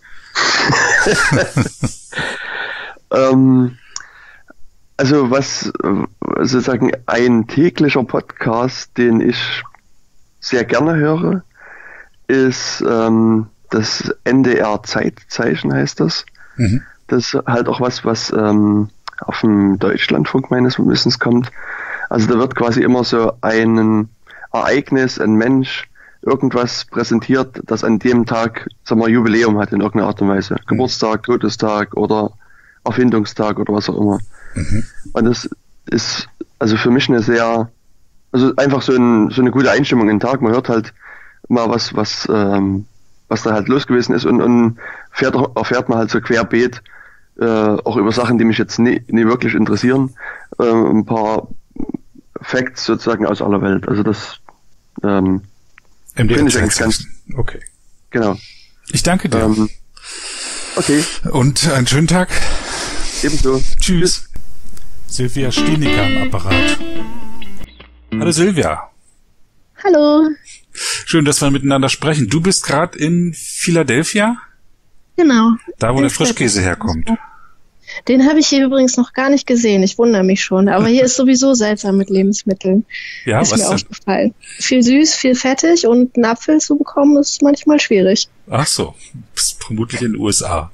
ähm, also was sozusagen ein täglicher Podcast, den ich sehr gerne höre, ist ähm, das N D R Zeitzeichen, heißt das. Mhm. Das ist halt auch was, was ähm, auf dem Deutschlandfunk meines Wissens kommt. Also da wird quasi immer so ein Ereignis, ein Mensch, irgendwas präsentiert, das an dem Tag, sagen wir, Jubiläum hat in irgendeiner Art und Weise. Mhm. Geburtstag, Todestag oder Erfindungstag oder was auch immer. Mhm. Und das ist also für mich eine sehr, also einfach so, ein, so eine gute Einstimmung in den Tag. Man hört halt mal was, was, ähm, was da halt los gewesen ist, und, und fährt, erfährt man halt so querbeet, äh, auch über Sachen, die mich jetzt nie, nie wirklich interessieren, äh, ein paar Facts sozusagen aus aller Welt. Also das ähm, finde ich eigentlich ganz... Okay. Genau. Ich danke dir. Ähm, okay. Und einen schönen Tag. Ebenso. Tschüss. Silvia Stienecker am Apparat. Hallo Silvia. Hallo. Schön, dass wir miteinander sprechen. Du bist gerade in Philadelphia? Genau. Da, wo der Frischkäse herkommt. Den habe ich hier übrigens noch gar nicht gesehen. Ich wundere mich schon. Aber hier ist sowieso seltsam mit Lebensmitteln. Ja, ist was mir denn? Aufgefallen. Viel süß, viel fettig, und einen Apfel zu bekommen ist manchmal schwierig. Ach so. Bist vermutlich in den U S A.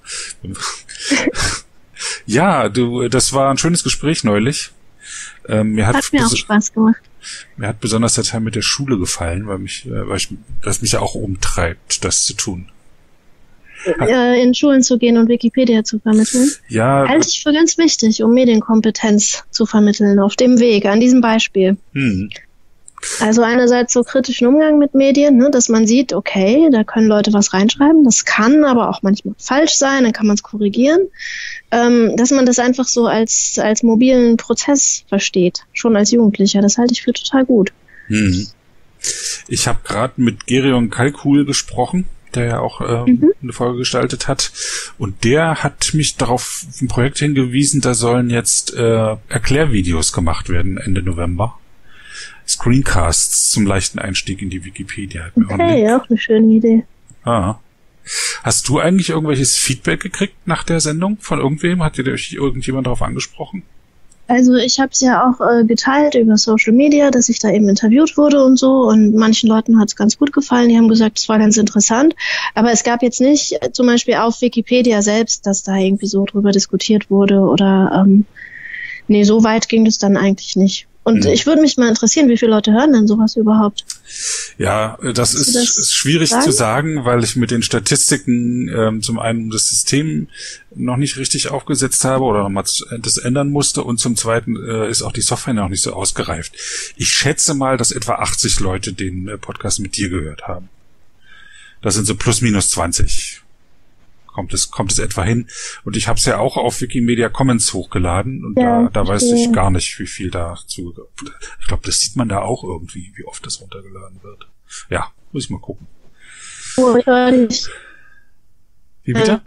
Ja, du, das war ein schönes Gespräch neulich. Ähm, mir hat, hat mir auch Spaß gemacht. Mir hat besonders der Teil mit der Schule gefallen, weil mich, äh, weil ich, das mich ja auch umtreibt, das zu tun. Äh, in Schulen zu gehen und Wikipedia zu vermitteln. Ja. Halte ich für ganz wichtig, um Medienkompetenz zu vermitteln, auf dem Weg, an diesem Beispiel. Hm. Also einerseits so kritischen Umgang mit Medien, ne, dass man sieht, okay, da können Leute was reinschreiben, das kann aber auch manchmal falsch sein, dann kann man es korrigieren. Ähm, dass man das einfach so als, als mobilen Prozess versteht, schon als Jugendlicher, das halte ich für total gut. Hm. Ich habe gerade mit Gerion Kalkul gesprochen, der ja auch ähm, mhm. eine Folge gestaltet hat, und der hat mich darauf auf ein Projekt hingewiesen, da sollen jetzt äh, Erklärvideos gemacht werden Ende November. Screencasts zum leichten Einstieg in die Wikipedia. Okay, ja, auch eine schöne Idee. Ah. Hast du eigentlich irgendwelches Feedback gekriegt nach der Sendung von irgendwem? Hat dir irgendjemand darauf angesprochen? Also ich habe es ja auch äh, geteilt über Social Media, dass ich da eben interviewt wurde und so, und manchen Leuten hat es ganz gut gefallen, die haben gesagt, es war ganz interessant, aber es gab jetzt nicht äh, zum Beispiel auf Wikipedia selbst, dass da irgendwie so drüber diskutiert wurde oder ähm, nee, so weit ging das dann eigentlich nicht. Und hm. ich würde mich mal interessieren, wie viele Leute hören denn sowas überhaupt? Ja, das ist, das ist schwierig sagen? zu sagen, weil ich mit den Statistiken ähm, zum einen das System noch nicht richtig aufgesetzt habe oder nochmal das ändern musste, und zum zweiten äh, ist auch die Software noch nicht so ausgereift. Ich schätze mal, dass etwa achtzig Leute den äh, Podcast mit dir gehört haben. Das sind so plus minus zwanzig. Kommt es, kommt es etwa hin. Und ich habe es ja auch auf Wikimedia Commons hochgeladen, und ja, da, da weiß ich gar nicht, wie viel dazu. Ich glaube, das sieht man da auch irgendwie, wie oft das runtergeladen wird. Ja, muss ich mal gucken. Oh, ich höre dich. Wie bitte?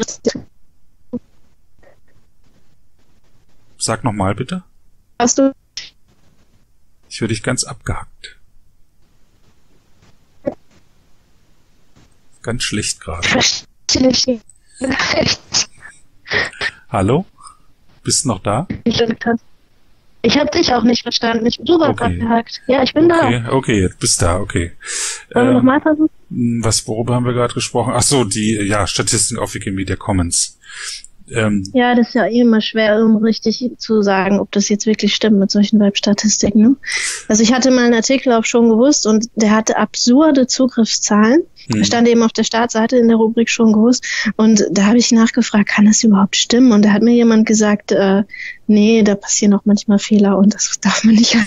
Sag nochmal bitte. Hast du? Ich höre dich ganz abgehackt. Ganz schlecht gerade. Hallo? Bist du noch da? Ich habe dich auch nicht verstanden. Ich, du warst okay. abgehakt. Ja, ich bin okay, da. Okay, jetzt bist du da, okay. Wollen wir äh, nochmal versuchen? Was, worüber haben wir gerade gesprochen? Ach so, die, ja, Statistiken auf Wikimedia Commons. Ähm, ja, das ist ja eh immer schwer, um richtig zu sagen, ob das jetzt wirklich stimmt mit solchen Webstatistiken. Ne? Also ich hatte mal einen Artikel auch schon gewusst und der hatte absurde Zugriffszahlen. Hm. Stand eben auf der Startseite in der Rubrik schon gewusst. Und da habe ich nachgefragt, kann das überhaupt stimmen? Und da hat mir jemand gesagt, äh, nee, da passieren auch manchmal Fehler und das darf man nicht.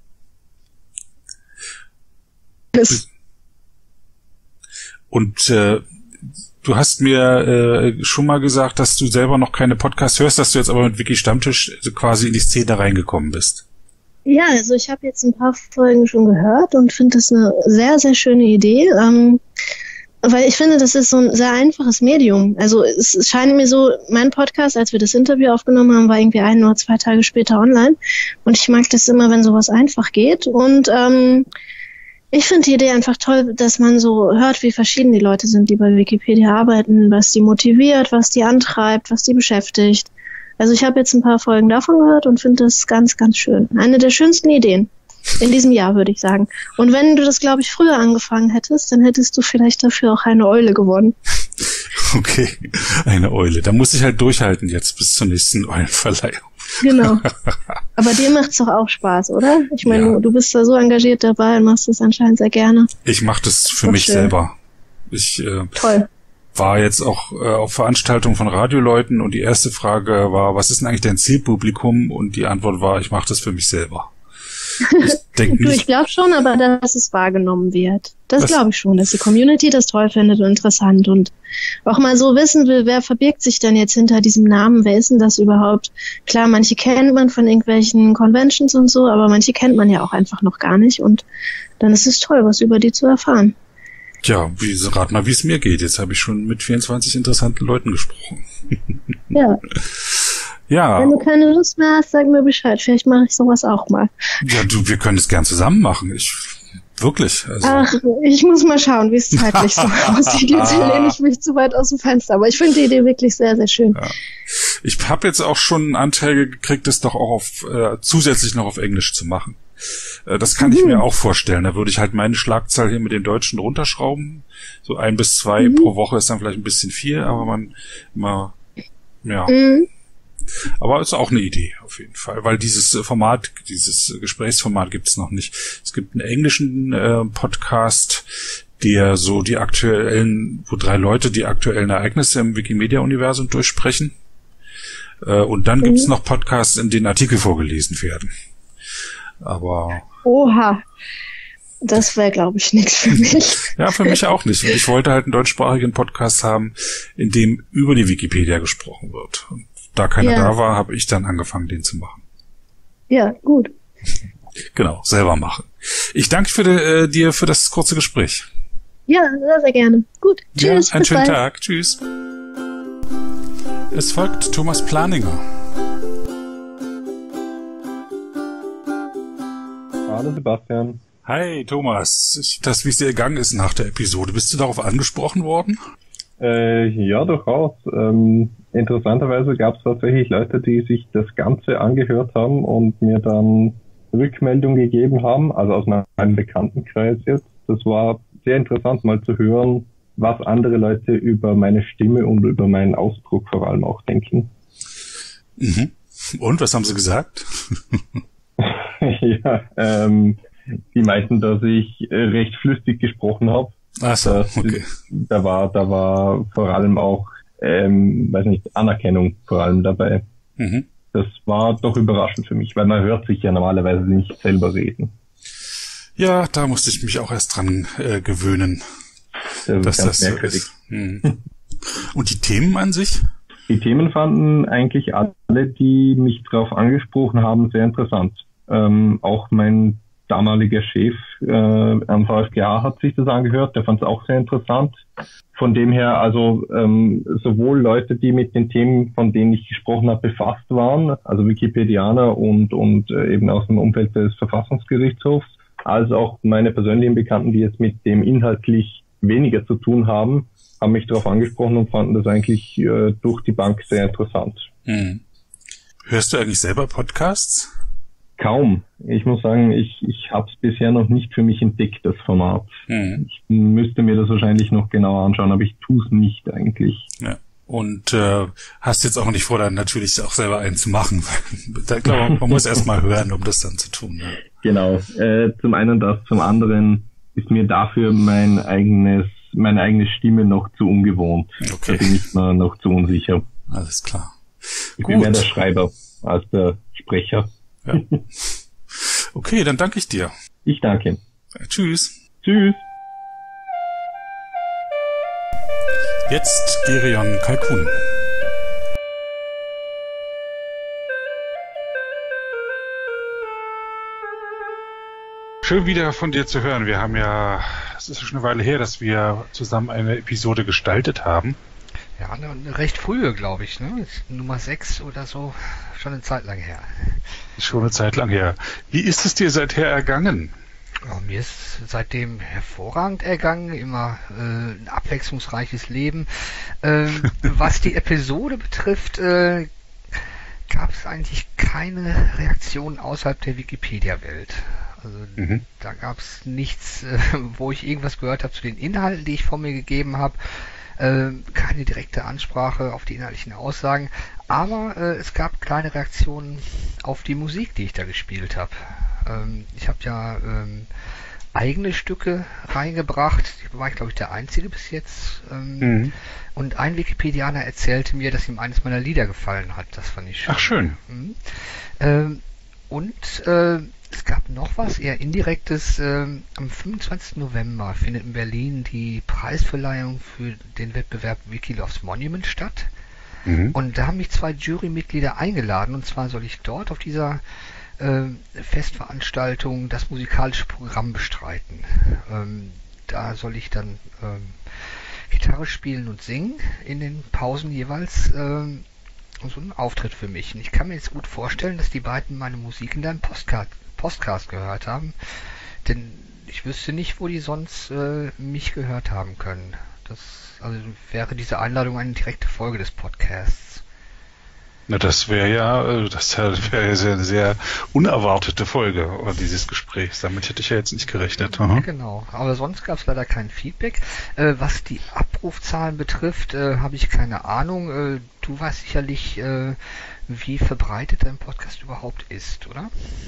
Und äh, du hast mir äh, schon mal gesagt, dass du selber noch keine Podcasts hörst, dass du jetzt aber mit Wiki Stammtisch quasi in die Szene reingekommen bist. Ja, also ich habe jetzt ein paar Folgen schon gehört und finde das eine sehr, sehr schöne Idee, ähm, weil ich finde, das ist so ein sehr einfaches Medium. Also es, es scheint mir so, mein Podcast, als wir das Interview aufgenommen haben, war irgendwie ein oder zwei Tage später online und ich mag das immer, wenn sowas einfach geht und ähm, ich finde die Idee einfach toll, dass man so hört, wie verschieden die Leute sind, die bei Wikipedia arbeiten, was die motiviert, was die antreibt, was die beschäftigt. Also ich habe jetzt ein paar Folgen davon gehört und finde das ganz, ganz schön. Eine der schönsten Ideen in diesem Jahr, würde ich sagen. Und wenn du das, glaube ich, früher angefangen hättest, dann hättest du vielleicht dafür auch eine Eule gewonnen. Okay, eine Eule. Da muss ich halt durchhalten jetzt bis zur nächsten Eulenverleihung. Genau. Aber dir macht's doch auch Spaß, oder? Ich meine, ja. du bist da so engagiert dabei und machst das anscheinend sehr gerne. Ich mache das für mich schön. selber. Ich äh, Toll. war jetzt auch äh, auf Veranstaltungen von Radioleuten und die erste Frage war, was ist denn eigentlich dein Zielpublikum? Und die Antwort war, ich mache das für mich selber. Ich denk du, nicht, ich glaube schon, aber dass es wahrgenommen wird. Das glaube ich schon, dass die Community das toll findet und interessant und auch mal so wissen will, wer verbirgt sich denn jetzt hinter diesem Namen, wer ist denn das überhaupt? Klar, manche kennt man von irgendwelchen Conventions und so, aber manche kennt man ja auch einfach noch gar nicht und dann ist es toll, was über die zu erfahren. Tja, wie, rat mal, wie es mir geht. Jetzt habe ich schon mit vierundzwanzig interessanten Leuten gesprochen. Ja. Ja. Wenn du keine Lust mehr hast, sag mir Bescheid. Vielleicht mache ich sowas auch mal. Ja, du, wir können es gern zusammen machen. Ich, wirklich. Also. Ach, ich muss mal schauen, wie es zeitlich so aussieht. Jetzt lehne ich mich zu weit aus dem Fenster. Aber ich finde die Idee wirklich sehr, sehr schön. Ja. Ich habe jetzt auch schon Anträge gekriegt, das doch auch auf, äh, zusätzlich noch auf Englisch zu machen. Äh, das kann mhm. ich mir auch vorstellen. Da würde ich halt meine Schlagzahl hier mit den Deutschen runterschrauben. So ein bis zwei mhm. pro Woche ist dann vielleicht ein bisschen viel, aber man immer, ja. Mhm. Aber ist auch eine Idee auf jeden Fall, weil dieses Format, dieses Gesprächsformat gibt es noch nicht. Es gibt einen englischen äh, Podcast, der so die aktuellen, wo drei Leute die aktuellen Ereignisse im Wikimedia-Universum durchsprechen. Äh, und dann mhm. gibt es noch Podcasts, in denen Artikel vorgelesen werden. Aber oha, das wäre, glaube ich, nichts für mich. Ja, für mich auch nicht. Und ich wollte halt einen deutschsprachigen Podcast haben, in dem über die Wikipedia gesprochen wird. Und da keiner ja. da war, habe ich dann angefangen, den zu machen. Ja, gut. Genau, selber machen. Ich danke für die, äh, dir für das kurze Gespräch. Ja, sehr, sehr gerne. Gut, tschüss. Ja, einen schönen bald. Tag. Tschüss. Es folgt Thomas Planinger. Hallo Sebastian. Hi Thomas. Ich, das, wie es dir gegangen ist nach der Episode. Bist du darauf angesprochen worden? Äh, ja, durchaus. Ähm, interessanterweise gab es tatsächlich Leute, die sich das Ganze angehört haben und mir dann Rückmeldung gegeben haben, also aus meinem Bekanntenkreis jetzt. Das war sehr interessant, mal zu hören, was andere Leute über meine Stimme und über meinen Ausdruck vor allem auch denken. Mhm. Und, was haben sie gesagt? ja, ähm, die meinten, dass ich recht flüssig gesprochen habe. Ach so, okay. Da war, da war vor allem auch, ähm, weiß nicht, Anerkennung vor allem dabei. Mhm. Das war doch überraschend für mich, weil man hört sich ja normalerweise nicht selber reden. Ja, da musste ich mich auch erst dran äh, gewöhnen, das dass ist ganz das merkwürdig. So ist. Mhm. Und die Themen an sich? Die Themen fanden eigentlich alle, die mich drauf angesprochen haben, sehr interessant. Ähm, auch mein damaliger Chef äh, am V F G H hat sich das angehört, der fand es auch sehr interessant. Von dem her, also ähm, sowohl Leute, die mit den Themen, von denen ich gesprochen habe, befasst waren, also Wikipedianer und und äh, eben aus dem Umfeld des Verfassungsgerichtshofs, als auch meine persönlichen Bekannten, die jetzt mit dem inhaltlich weniger zu tun haben, haben mich darauf angesprochen und fanden das eigentlich äh, durch die Bank sehr interessant. Hm. Hörst du eigentlich selber Podcasts? Kaum. Ich muss sagen, ich, ich habe es bisher noch nicht für mich entdeckt, das Format. Mhm. Ich müsste mir das wahrscheinlich noch genauer anschauen, aber ich tue es nicht eigentlich. Ja. Und äh, hast jetzt auch nicht vor, dann natürlich auch selber einen zu machen. Ich glaube, man muss erst mal hören, um das dann zu tun. Ne? Genau. Äh, zum einen das, zum anderen ist mir dafür mein eigenes, meine eigene Stimme noch zu ungewohnt. Okay. Da bin ich mir noch zu unsicher. Alles klar. Ich Gut. bin mehr der Schreiber als der Sprecher. Ja. Okay, dann danke ich dir. Ich danke. Tschüss. Tschüss. Jetzt Gerion Kalkun. Schön wieder von dir zu hören. Wir haben ja, es ist schon eine Weile her, dass wir zusammen eine Episode gestaltet haben. Ja, eine, eine recht frühe, glaube ich, ne? Nummer sechs oder so, schon eine Zeit lang her. Schon eine Zeit lang her. Wie ist es dir seither ergangen? Ja, mir ist seitdem hervorragend ergangen, immer äh, ein abwechslungsreiches Leben. Äh, was die Episode betrifft, äh, gab es eigentlich keine Reaktion außerhalb der Wikipedia-Welt. Also mhm. da gab es nichts, äh, wo ich irgendwas gehört habe zu den Inhalten, die ich von mir gegeben habe. Äh, keine direkte Ansprache auf die inhaltlichen Aussagen, aber äh, es gab kleine Reaktionen auf die Musik, die ich da gespielt habe. Ähm, ich habe ja ähm, eigene Stücke reingebracht, da war ich glaube ich der Einzige bis jetzt. Ähm, mhm. Und ein Wikipedianer erzählte mir, dass ihm eines meiner Lieder gefallen hat. Das fand ich schön. Ach schön. Mhm. Ähm, und äh, es gab noch was, eher indirektes. Ähm, am fünfundzwanzigsten November findet in Berlin die Preisverleihung für den Wettbewerb Wikiloves Monument statt. Mhm. Und da haben mich zwei Jurymitglieder eingeladen. Und zwar soll ich dort auf dieser äh, Festveranstaltung das musikalische Programm bestreiten. Ähm, da soll ich dann ähm, Gitarre spielen und singen in den Pausen jeweils. Ähm, so ein Auftritt für mich. Und ich kann mir jetzt gut vorstellen, dass die beiden meine Musik in deinem Postcard Podcast gehört haben, denn ich wüsste nicht, wo die sonst äh, mich gehört haben können. Das also wäre diese Einladung eine direkte Folge des Podcasts. Na, das wäre ja, das wäre ja sehr, sehr unerwartete Folge dieses Gesprächs. Damit hätte ich ja jetzt nicht gerechnet. Ja, genau, aber sonst gab es leider kein Feedback. Äh, was die Abrufzahlen betrifft, äh, habe ich keine Ahnung. Äh, du weißt sicherlich, äh, wie verbreitet dein Podcast überhaupt ist, oder?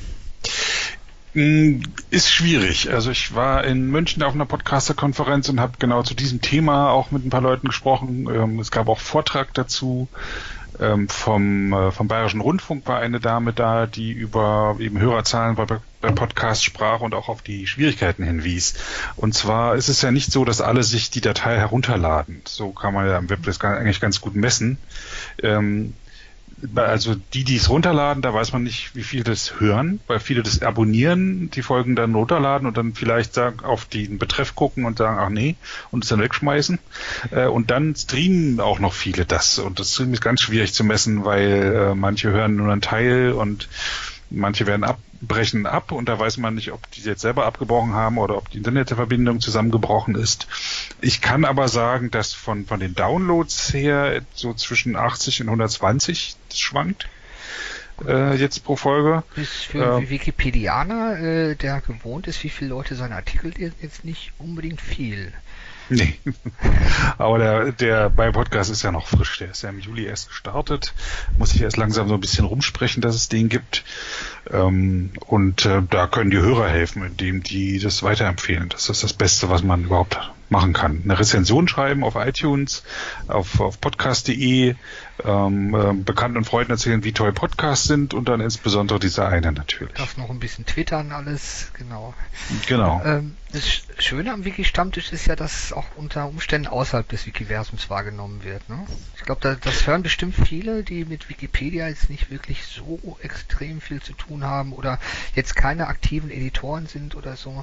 Ist schwierig. Also ich war in München auf einer Podcaster-Konferenz und habe genau zu diesem Thema auch mit ein paar Leuten gesprochen. Ähm, es gab auch Vortrag dazu. Ähm, vom, äh, vom Bayerischen Rundfunk war eine Dame da, die über eben Hörerzahlen bei, bei Podcasts sprach und auch auf die Schwierigkeiten hinwies. Und zwar ist es ja nicht so, dass alle sich die Datei herunterladen. So kann man ja im Web das eigentlich ganz gut messen. Ähm, Also die, die es runterladen, da weiß man nicht, wie viele das hören, weil viele das abonnieren, die Folgen dann runterladen und dann vielleicht sagen, auf den Betreff gucken und sagen, ach nee, und es dann wegschmeißen. Und dann streamen auch noch viele das. Und das ist ganz schwierig zu messen, weil manche hören nur einen Teil und manche werden abbrechen ab und da weiß man nicht, ob die jetzt selber abgebrochen haben oder ob die Internetverbindung zusammengebrochen ist. Ich kann aber sagen, dass von, von den Downloads her so zwischen achtzig und hundertzwanzig das schwankt äh, jetzt pro Folge. Ist für einen äh, Wikipedianer, äh, der gewohnt ist, wie viele Leute seine Artikel lesen, jetzt nicht unbedingt viel. Nee, aber der, der bei Podcast ist ja noch frisch, der ist ja im Juli erst gestartet, muss ich erst langsam so ein bisschen rumsprechen, dass es den gibt ähm, und äh, da können die Hörer helfen, indem die das weiterempfehlen. Das ist das Beste, was man überhaupt machen kann. Eine Rezension schreiben auf iTunes, auf, auf podcast punkt de, ähm, äh, Bekannten und Freunden erzählen, wie toll Podcasts sind und dann insbesondere diese eine natürlich. Darf noch ein bisschen twittern alles, genau. Genau. Ähm, das Schöne am Wiki-Stammtisch ist ja, dass es auch unter Umständen außerhalb des Wikiversums wahrgenommen wird. Ne? Ich glaube, da, das hören bestimmt viele, die mit Wikipedia jetzt nicht wirklich so extrem viel zu tun haben oder jetzt keine aktiven Editoren sind oder so.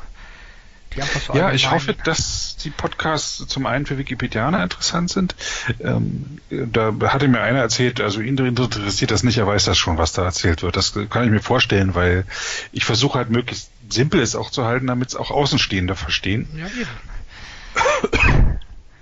So ja, ich hoffe, dass die Podcasts zum einen für Wikipedianer interessant sind. Ähm, da hatte mir einer erzählt, also ihn interessiert das nicht, er weiß das schon, was da erzählt wird. Das kann ich mir vorstellen, weil ich versuche halt möglichst simpel es auch zu halten, damit es auch Außenstehende verstehen. Ja, eben.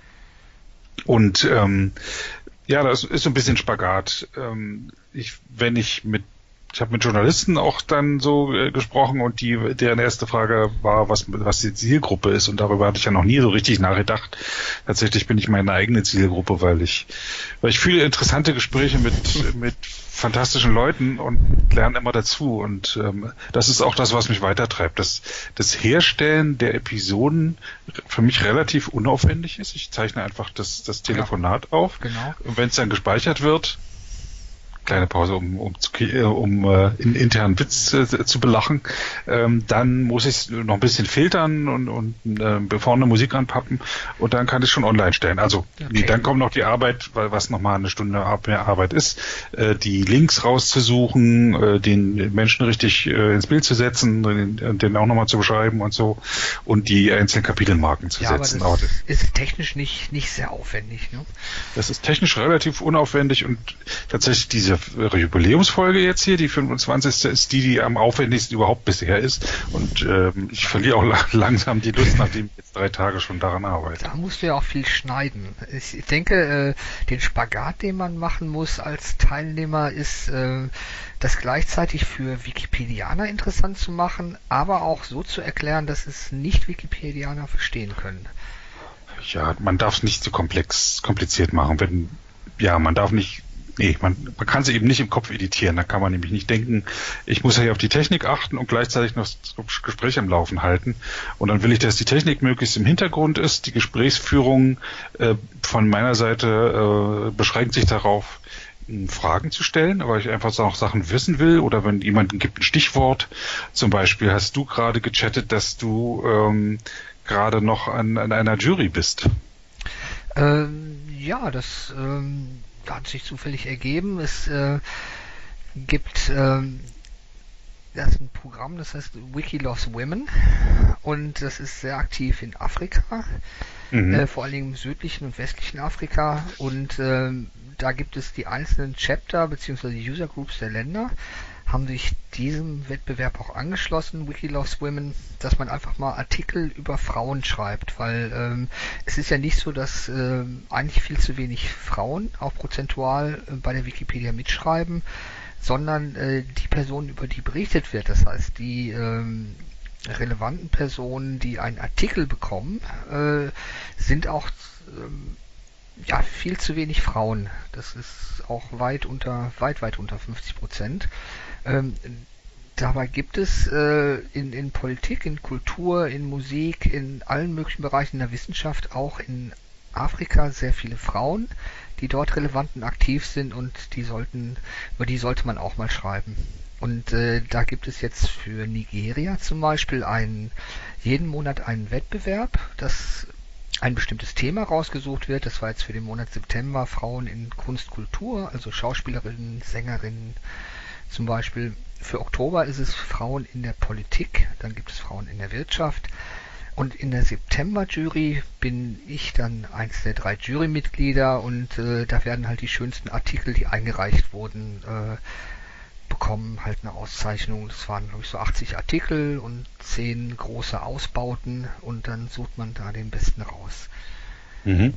Und ähm, ja, das ist so ein bisschen Spagat. Ähm, ich, wenn ich mit ich habe mit Journalisten auch dann so äh, gesprochen und die deren erste Frage war, was was die Zielgruppe ist, und darüber hatte ich ja noch nie so richtig nachgedacht. Tatsächlich bin ich meine eigene Zielgruppe, weil ich weil ich viele interessante Gespräche mit mit fantastischen Leuten und lerne immer dazu, und ähm, das ist auch das, was mich weitertreibt. Das das Herstellen der Episoden für mich relativ unaufwendig ist. Ich zeichne einfach das das Telefonat ja. auf. Genau. Und wenn es dann gespeichert wird, kleine Pause, um um, zu, um äh, in internen Witz äh, zu belachen. Ähm, dann muss ich es noch ein bisschen filtern und, und äh, vorne Musik anpappen, und dann kann ich schon online stellen. Also okay. nee, dann kommt noch die Arbeit, weil was nochmal eine Stunde mehr Arbeit ist, äh, die Links rauszusuchen, äh, den Menschen richtig äh, ins Bild zu setzen, den, den auch nochmal zu beschreiben und so, und die einzelnen Kapitelmarken zu ja, setzen. Aber das, aber das ist technisch nicht, nicht sehr aufwendig, ne? Das ist technisch relativ unaufwendig, und tatsächlich diese Jubiläumsfolge jetzt hier, die fünfundzwanzigste, ist die, die am aufwendigsten überhaupt bisher ist, und ähm, ich verliere auch la- langsam die Lust, nachdem ich jetzt drei Tage schon daran arbeite. Da musst du ja auch viel schneiden. Ich denke, äh, den Spagat, den man machen muss als Teilnehmer, ist, äh, das gleichzeitig für Wikipedianer interessant zu machen, aber auch so zu erklären, dass es Nicht-Wikipedianer verstehen können. Ja, man darf es nicht so komplex, kompliziert machen. Wenn, ja, man darf nicht Nee, man, man kann sie eben nicht im Kopf editieren. Da kann man nämlich nicht denken, ich muss ja hier auf die Technik achten und gleichzeitig noch das Gespräch am Laufen halten. Und dann will ich, dass die Technik möglichst im Hintergrund ist. Die Gesprächsführung äh, von meiner Seite äh, beschränkt sich darauf, Fragen zu stellen, aber ich einfach auch Sachen wissen will, oder wenn jemand gibt ein Stichwort. Zum Beispiel hast du gerade gechattet, dass du ähm, gerade noch an, an einer Jury bist. Ähm, ja, das... Ähm hat sich zufällig ergeben. Es äh, gibt ähm, das ist ein Programm, das heißt Wiki Loves Women, und das ist sehr aktiv in Afrika, mhm. äh, vor allen Dingen im südlichen und westlichen Afrika, und äh, da gibt es die einzelnen Chapter bzw. User Groups der Länder, haben sich diesem Wettbewerb auch angeschlossen, Wiki Loves Women, dass man einfach mal Artikel über Frauen schreibt, weil ähm, es ist ja nicht so, dass äh, eigentlich viel zu wenig Frauen auch prozentual äh, bei der Wikipedia mitschreiben, sondern äh, die Personen, über die berichtet wird, das heißt die ähm, relevanten Personen, die einen Artikel bekommen, äh, sind auch ähm, ja viel zu wenig Frauen. Das ist auch weit unter, weit, weit unter fünfzig Prozent. Ähm, dabei gibt es äh, in, in Politik, in Kultur, in Musik, in allen möglichen Bereichen der Wissenschaft, auch in Afrika sehr viele Frauen, die dort relevant und aktiv sind, und die sollten, über die sollte man auch mal schreiben. Und äh, da gibt es jetzt für Nigeria zum Beispiel einen, jeden Monat einen Wettbewerb, das ein bestimmtes Thema rausgesucht wird. Das war jetzt für den Monat September Frauen in Kunst, Kultur, also Schauspielerinnen, Sängerinnen zum Beispiel. Für Oktober ist es Frauen in der Politik, dann gibt es Frauen in der Wirtschaft, und in der September-Jury bin ich dann eins der drei Jurymitglieder, und äh, da werden halt die schönsten Artikel, die eingereicht wurden, äh, bekommen halt eine Auszeichnung. Das waren, glaube ich, so achtzig Artikel und zehn große Ausbauten, und dann sucht man da den besten raus. Mhm.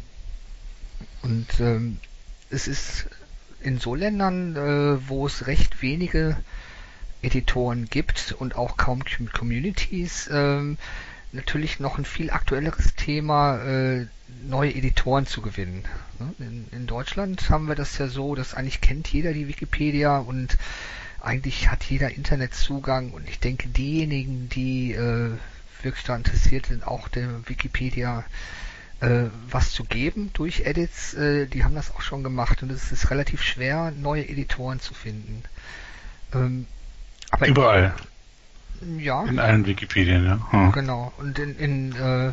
Und ähm, es ist in so Ländern, äh, wo es recht wenige Editoren gibt und auch kaum Communities, äh, natürlich noch ein viel aktuelleres Thema, äh, neue Editoren zu gewinnen. In, in Deutschland haben wir das ja so, dass eigentlich kennt jeder die Wikipedia, und eigentlich hat jeder Internetzugang, und ich denke, diejenigen, die äh, wirklich daran interessiert sind, auch der Wikipedia äh, was zu geben durch Edits, äh, die haben das auch schon gemacht, und es ist relativ schwer, neue Editoren zu finden. Ähm, aber Überall. In, ja. In allen Wikipedien, ja. Hm. Genau. Und in, in, äh,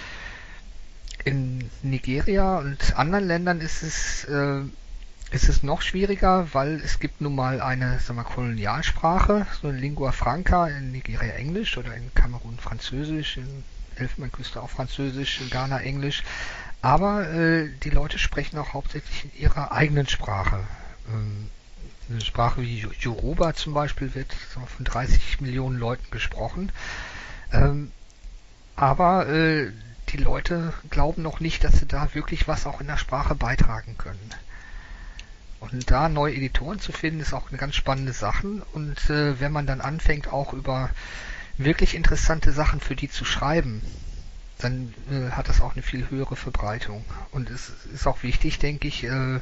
in Nigeria und anderen Ländern ist es äh, ist es noch schwieriger, weil es gibt nun mal eine, sagen wir, Kolonialsprache, so eine Lingua Franca, in Nigeria Englisch oder in Kamerun Französisch, in Elfenbeinküste auch Französisch, in Ghana Englisch, aber äh, die Leute sprechen auch hauptsächlich in ihrer eigenen Sprache. Ähm, eine Sprache wie Yoruba zum Beispiel wird von dreißig Millionen Leuten gesprochen, ähm, aber äh, die Leute glauben noch nicht, dass sie da wirklich was auch in der Sprache beitragen können. Und da neue Editoren zu finden, ist auch eine ganz spannende Sache. Und äh, wenn man dann anfängt, auch über wirklich interessante Sachen für die zu schreiben, dann äh, hat das auch eine viel höhere Verbreitung. Und es ist auch wichtig, denke ich, äh,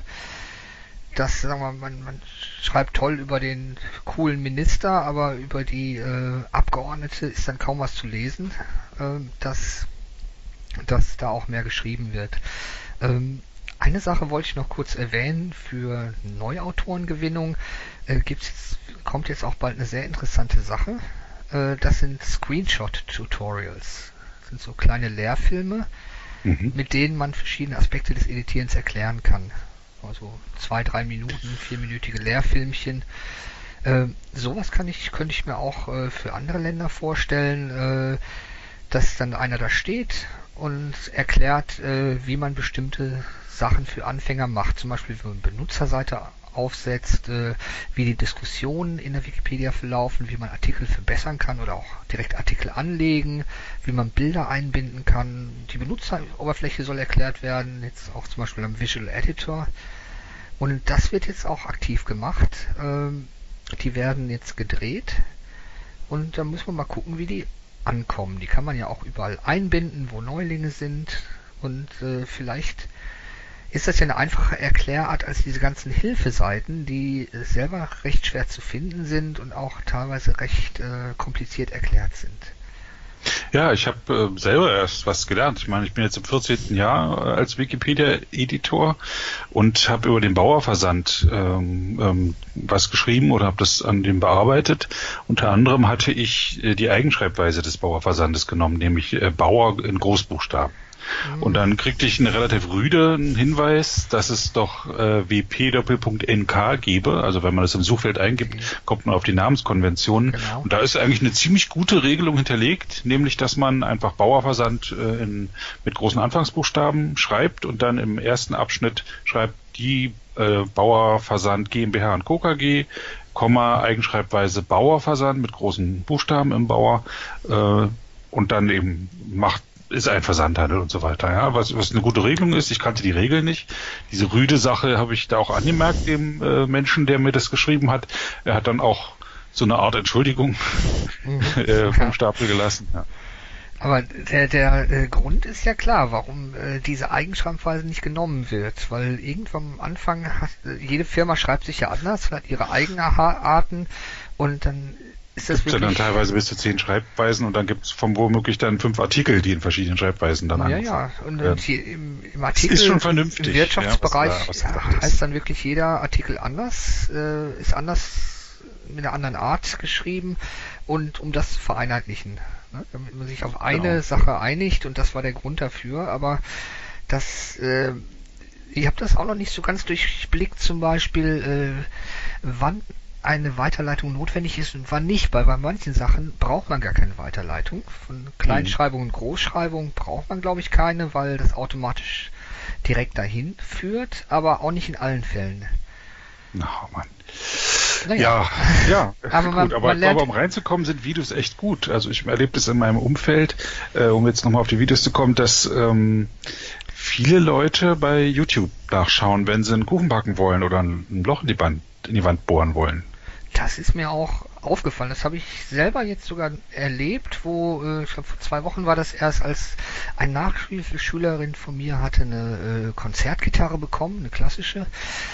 dass, sagen wir mal, man, man schreibt toll über den coolen Minister, aber über die äh, Abgeordnete ist dann kaum was zu lesen, äh, dass, dass da auch mehr geschrieben wird. Ähm, Eine Sache wollte ich noch kurz erwähnen, für Neuautorengewinnung äh, gibt's jetzt, kommt jetzt auch bald eine sehr interessante Sache. Äh, das sind Screenshot-Tutorials. Das sind so kleine Lehrfilme, mhm. mit denen man verschiedene Aspekte des Editierens erklären kann. Also zwei, drei Minuten, vierminütige Lehrfilmchen. Äh, sowas kann ich, könnte ich mir auch äh, für andere Länder vorstellen, äh, dass dann einer da steht und erklärt, äh, wie man bestimmte Sachen für Anfänger macht, zum Beispiel wie man eine Benutzerseite aufsetzt, äh, wie die Diskussionen in der Wikipedia verlaufen, wie man Artikel verbessern kann oder auch direkt Artikel anlegen, wie man Bilder einbinden kann. Die Benutzeroberfläche soll erklärt werden, jetzt auch zum Beispiel am Visual Editor. Und das wird jetzt auch aktiv gemacht. Ähm, die werden jetzt gedreht und da muss man mal gucken, wie die ankommen. Die kann man ja auch überall einbinden, wo Neulinge sind und äh, vielleicht ist das ja eine einfache Erklärart als diese ganzen Hilfeseiten, die selber recht schwer zu finden sind und auch teilweise recht äh, kompliziert erklärt sind. Ja, ich habe äh, selber erst was gelernt. Ich meine, ich bin jetzt im vierzehnten Jahr äh, als Wikipedia-Editor und habe über den Bauerversand ähm, ähm, was geschrieben oder habe das an dem bearbeitet. Unter anderem hatte ich äh, die Eigenschreibweise des Bauerversandes genommen, nämlich äh, Bauer in Großbuchstaben. Und dann kriegte ich einen relativ rüden Hinweis, dass es doch äh, W P Doppelpunkt N K gebe. Also wenn man das im Suchfeld eingibt, okay. kommt man auf die Namenskonventionen. Genau. Und da ist eigentlich eine ziemlich gute Regelung hinterlegt, nämlich dass man einfach Bauerversand äh, in, mit großen Anfangsbuchstaben schreibt und dann im ersten Abschnitt schreibt die äh, Bauerversand GmbH und Co. K G, Komma, Eigenschreibweise Bauerversand mit großen Buchstaben im Bauer äh, und dann eben macht ist ein Versandhandel und so weiter, ja, was, was eine gute Regelung ist. Ich kannte die Regel nicht. Diese rüde Sache habe ich da auch angemerkt, dem äh, Menschen, der mir das geschrieben hat. Er hat dann auch so eine Art Entschuldigung mhm. äh, vom Stapel gelassen. Ja. Aber der, der äh, Grund ist ja klar, warum äh, diese Eigenschreibweise nicht genommen wird, weil irgendwann am Anfang hat, äh, jede Firma schreibt sich ja anders, hat ihre eigenen Arten und dann ist das gibt's ja dann teilweise bis zu zehn Schreibweisen und dann gibt es vom womöglich dann fünf Artikel, die in verschiedenen Schreibweisen dann anfangen. Ja, ja, und ja. Die, im, im Artikel ist schon vernünftig. Im Wirtschaftsbereich ja, was da, was heißt dann wirklich jeder Artikel anders, äh, ist anders mit einer anderen Art geschrieben und um das zu vereinheitlichen, ne? Damit man sich auf eine genau. Sache einigt und das war der Grund dafür, aber das äh, ich habe das auch noch nicht so ganz durchblickt, zum Beispiel äh, wann eine Weiterleitung notwendig ist und wann nicht, weil bei manchen Sachen braucht man gar keine Weiterleitung. Von Kleinschreibung und Großschreibung braucht man, glaube ich, keine, weil das automatisch direkt dahin führt, aber auch nicht in allen Fällen. Na, oh Mann. Naja. Ja, ja, aber gut, man, aber, man lernt, aber um reinzukommen, sind Videos echt gut. Also ich erlebe das in meinem Umfeld, äh, um jetzt nochmal auf die Videos zu kommen, dass ähm, viele Leute bei YouTube nachschauen, wenn sie einen Kuchen backen wollen oder ein, ein Loch in die, Band, in die Wand bohren wollen. Das ist mir auch aufgefallen. Das habe ich selber jetzt sogar erlebt, wo, äh, ich glaube vor zwei Wochen war das erst, als eine Nachschulschülerin von mir hatte eine äh, Konzertgitarre bekommen, eine klassische,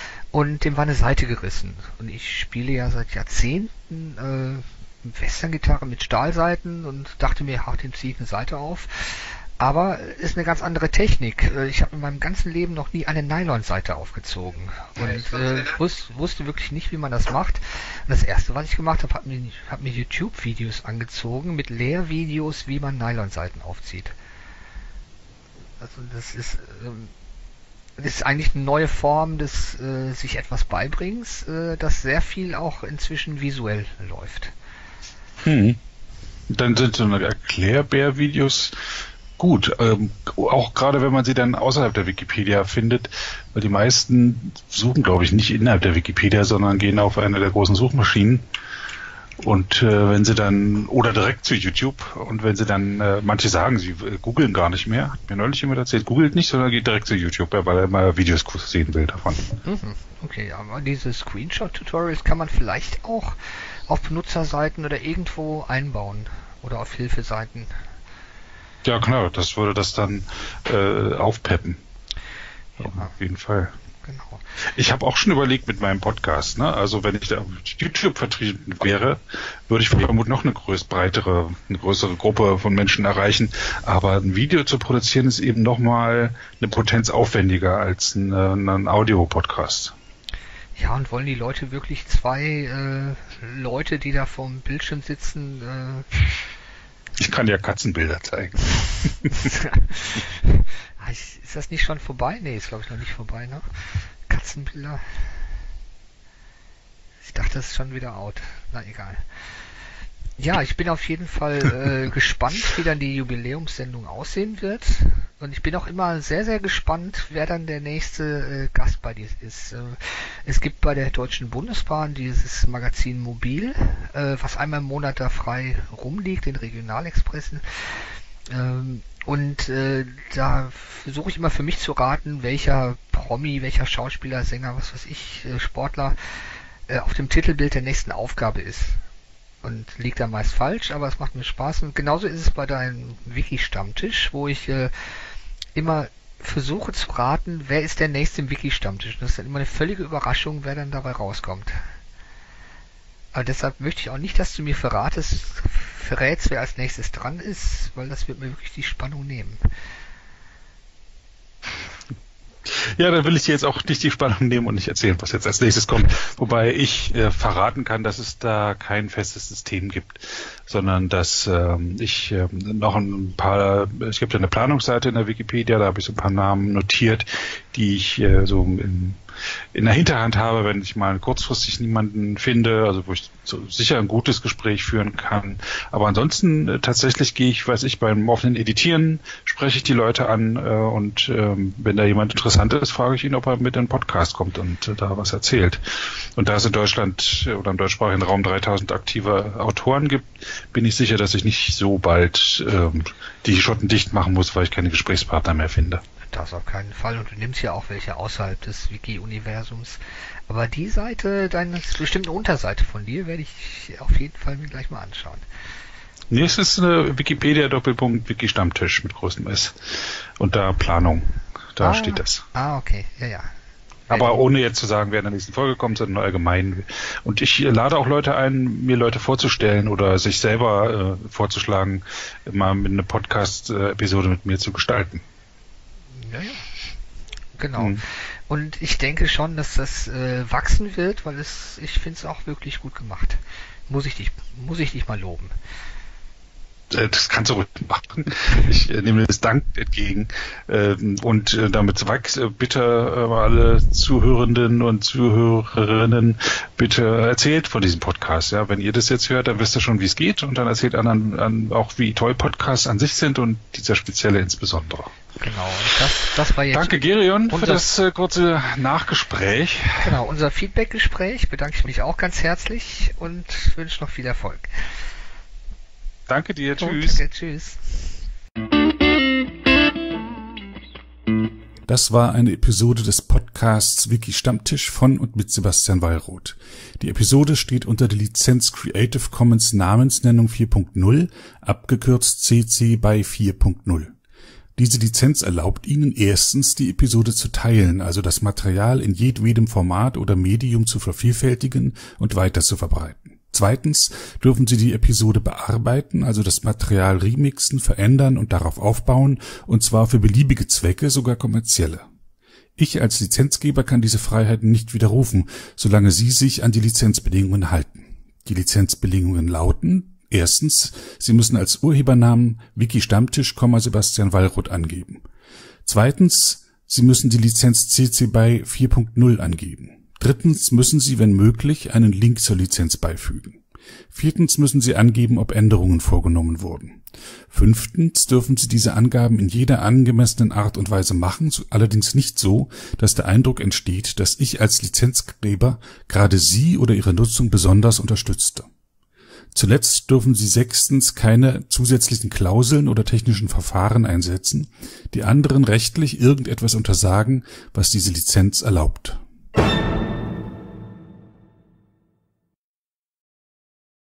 und dem war eine Seite gerissen. Und ich spiele ja seit Jahrzehnten äh, Westerngitarre mit Stahlseiten und dachte mir, ach, dem ziehe ich eine Seite auf. Aber ist eine ganz andere Technik. Ich habe in meinem ganzen Leben noch nie eine Nylonseite aufgezogen und äh, wus- wusste wirklich nicht, wie man das macht. Und das erste, was ich gemacht habe, habe mir, hab mir YouTube-Videos angezogen mit Lehrvideos, wie man Nylonseiten aufzieht. Also das ist, ähm, das ist eigentlich eine neue Form des äh, sich etwas Beibringens, äh, das sehr viel auch inzwischen visuell läuft. Hm. Dann sind so eine Erklärbär-Videos gut, ähm, auch gerade wenn man sie dann außerhalb der Wikipedia findet, weil die meisten suchen, glaube ich, nicht innerhalb der Wikipedia, sondern gehen auf eine der großen Suchmaschinen Und äh, wenn sie dann, oder direkt zu YouTube, und wenn sie dann, äh, manche sagen, sie äh, googeln gar nicht mehr, hat mir neulich jemand erzählt, googelt nicht, sondern geht direkt zu YouTube, weil er mal Videos sehen will davon. Mhm. Okay, aber diese Screenshot-Tutorials kann man vielleicht auch auf Benutzerseiten oder irgendwo einbauen oder auf Hilfeseiten. Ja, klar, das würde das dann äh, aufpeppen. Ja. Auf jeden Fall. Genau. Ich habe auch schon überlegt mit meinem Podcast, ne? Also wenn ich da auf YouTube vertreten wäre, würde ich vermutlich noch eine größ breitere, eine größere Gruppe von Menschen erreichen. Aber ein Video zu produzieren ist eben nochmal eine Potenz aufwendiger als ein, ein Audio-Podcast. Ja, und wollen die Leute wirklich zwei äh, Leute, die da vorm Bildschirm sitzen, äh ich kann ja Katzenbilder zeigen. Ist das nicht schon vorbei? Nee, ist glaube ich noch nicht vorbei, ne? Katzenbilder. Ich dachte, das ist schon wieder out. Na egal. Ja, ich bin auf jeden Fall äh, gespannt, wie dann die Jubiläumssendung aussehen wird. Und ich bin auch immer sehr, sehr gespannt, wer dann der nächste äh, Gast bei dir ist. Äh, es gibt bei der Deutschen Bundesbahn dieses Magazin Mobil, äh, was einmal im Monat da frei rumliegt, den Regionalexpressen. Ähm, und äh, da versuche ich immer für mich zu raten, welcher Promi, welcher Schauspieler, Sänger, was weiß ich, äh, Sportler äh, auf dem Titelbild der nächsten Aufgabe ist. Und liegt da meist falsch, aber es macht mir Spaß. Und genauso ist es bei deinem Wiki-Stammtisch, wo ich äh, immer versuche zu raten, wer ist der nächste im Wiki-Stammtisch. Und das ist dann immer eine völlige Überraschung, wer dann dabei rauskommt. Aber deshalb möchte ich auch nicht, dass du mir verratest, verrätst, wer als nächstes dran ist, weil das wird mir wirklich die Spannung nehmen. Ja, dann will ich dir jetzt auch nicht die Spannung nehmen und nicht erzählen, was jetzt als nächstes kommt. Wobei ich äh, verraten kann, dass es da kein festes System gibt, sondern dass ähm, ich äh, noch ein paar, es gibt ja eine Planungsseite in der Wikipedia, da habe ich so ein paar Namen notiert, die ich äh, so in, in der Hinterhand habe, wenn ich mal kurzfristig niemanden finde, also wo ich so sicher ein gutes Gespräch führen kann. Aber ansonsten äh, tatsächlich gehe ich, weiß ich, beim offenen Editieren spreche ich die Leute an äh, und äh, wenn da jemand interessant ist, frage ich ihn, ob er mit in den Podcast kommt und äh, da was erzählt. Und da es in Deutschland oder im deutschsprachigen Raum dreitausend aktive Autoren gibt, bin ich sicher, dass ich nicht so bald äh, die Schotten dicht machen muss, weil ich keine Gesprächspartner mehr finde. Das auf keinen Fall. Und du nimmst ja auch welche außerhalb des Wiki-Universums. Aber die Seite, deine bestimmte Unterseite von dir, werde ich auf jeden Fall mir gleich mal anschauen. Nee, es ist eine Wikipedia-Doppelpunkt Wiki-Stammtisch mit großem S. Und da Planung. Da ah, steht das. Ah, okay. Ja, ja. Aber ohne jetzt zu sagen, wer in der nächsten Folge kommt, sondern nur allgemein. Und ich lade auch Leute ein, mir Leute vorzustellen oder sich selber äh, vorzuschlagen, mal mit einer Podcast-Episode mit mir zu gestalten. Ja, ja. Genau. Hm. Und ich denke schon, dass das äh, wachsen wird, weil es, ich finde es auch wirklich gut gemacht. Muss ich dich, muss ich dich mal loben. Das kannst du ruhig machen. Ich äh, nehme das Dank entgegen. Ähm, und äh, damit wachs, äh, bitte äh, alle Zuhörenden und Zuhörerinnen, bitte erzählt von diesem Podcast. Ja, wenn ihr das jetzt hört, dann wisst ihr schon, wie es geht. Und dann erzählt anderen an, auch, wie toll Podcasts an sich sind und dieser spezielle insbesondere. Genau, und das, das war jetzt. Danke, Gerion, für das äh, kurze Nachgespräch. Genau, unser Feedback-Gespräch. Bedanke ich mich auch ganz herzlich und wünsche noch viel Erfolg. Danke dir, Und, tschüss. Danke, tschüss. Das war eine Episode des Podcasts Wiki Stammtisch von und mit Sebastian Wallroth. Die Episode steht unter der Lizenz Creative Commons Namensnennung vier Punkt null, abgekürzt C C BY vier Punkt null. Diese Lizenz erlaubt Ihnen erstens, die Episode zu teilen, also das Material in jedwedem Format oder Medium zu vervielfältigen und weiter zu verbreiten. Zweitens dürfen Sie die Episode bearbeiten, also das Material remixen, verändern und darauf aufbauen, und zwar für beliebige Zwecke, sogar kommerzielle. Ich als Lizenzgeber kann diese Freiheiten nicht widerrufen, solange Sie sich an die Lizenzbedingungen halten. Die Lizenzbedingungen lauten: Erstens, Sie müssen als Urhebernamen Wiki Stammtisch, Sebastian Wallroth angeben. Zweitens, Sie müssen die Lizenz C C BY vier Punkt null angeben. Drittens müssen Sie, wenn möglich, einen Link zur Lizenz beifügen. Viertens müssen Sie angeben, ob Änderungen vorgenommen wurden. Fünftens dürfen Sie diese Angaben in jeder angemessenen Art und Weise machen, allerdings nicht so, dass der Eindruck entsteht, dass ich als Lizenzgeber gerade Sie oder Ihre Nutzung besonders unterstützte. Zuletzt dürfen sie sechstens keine zusätzlichen Klauseln oder technischen Verfahren einsetzen, die anderen rechtlich irgendetwas untersagen, was diese Lizenz erlaubt.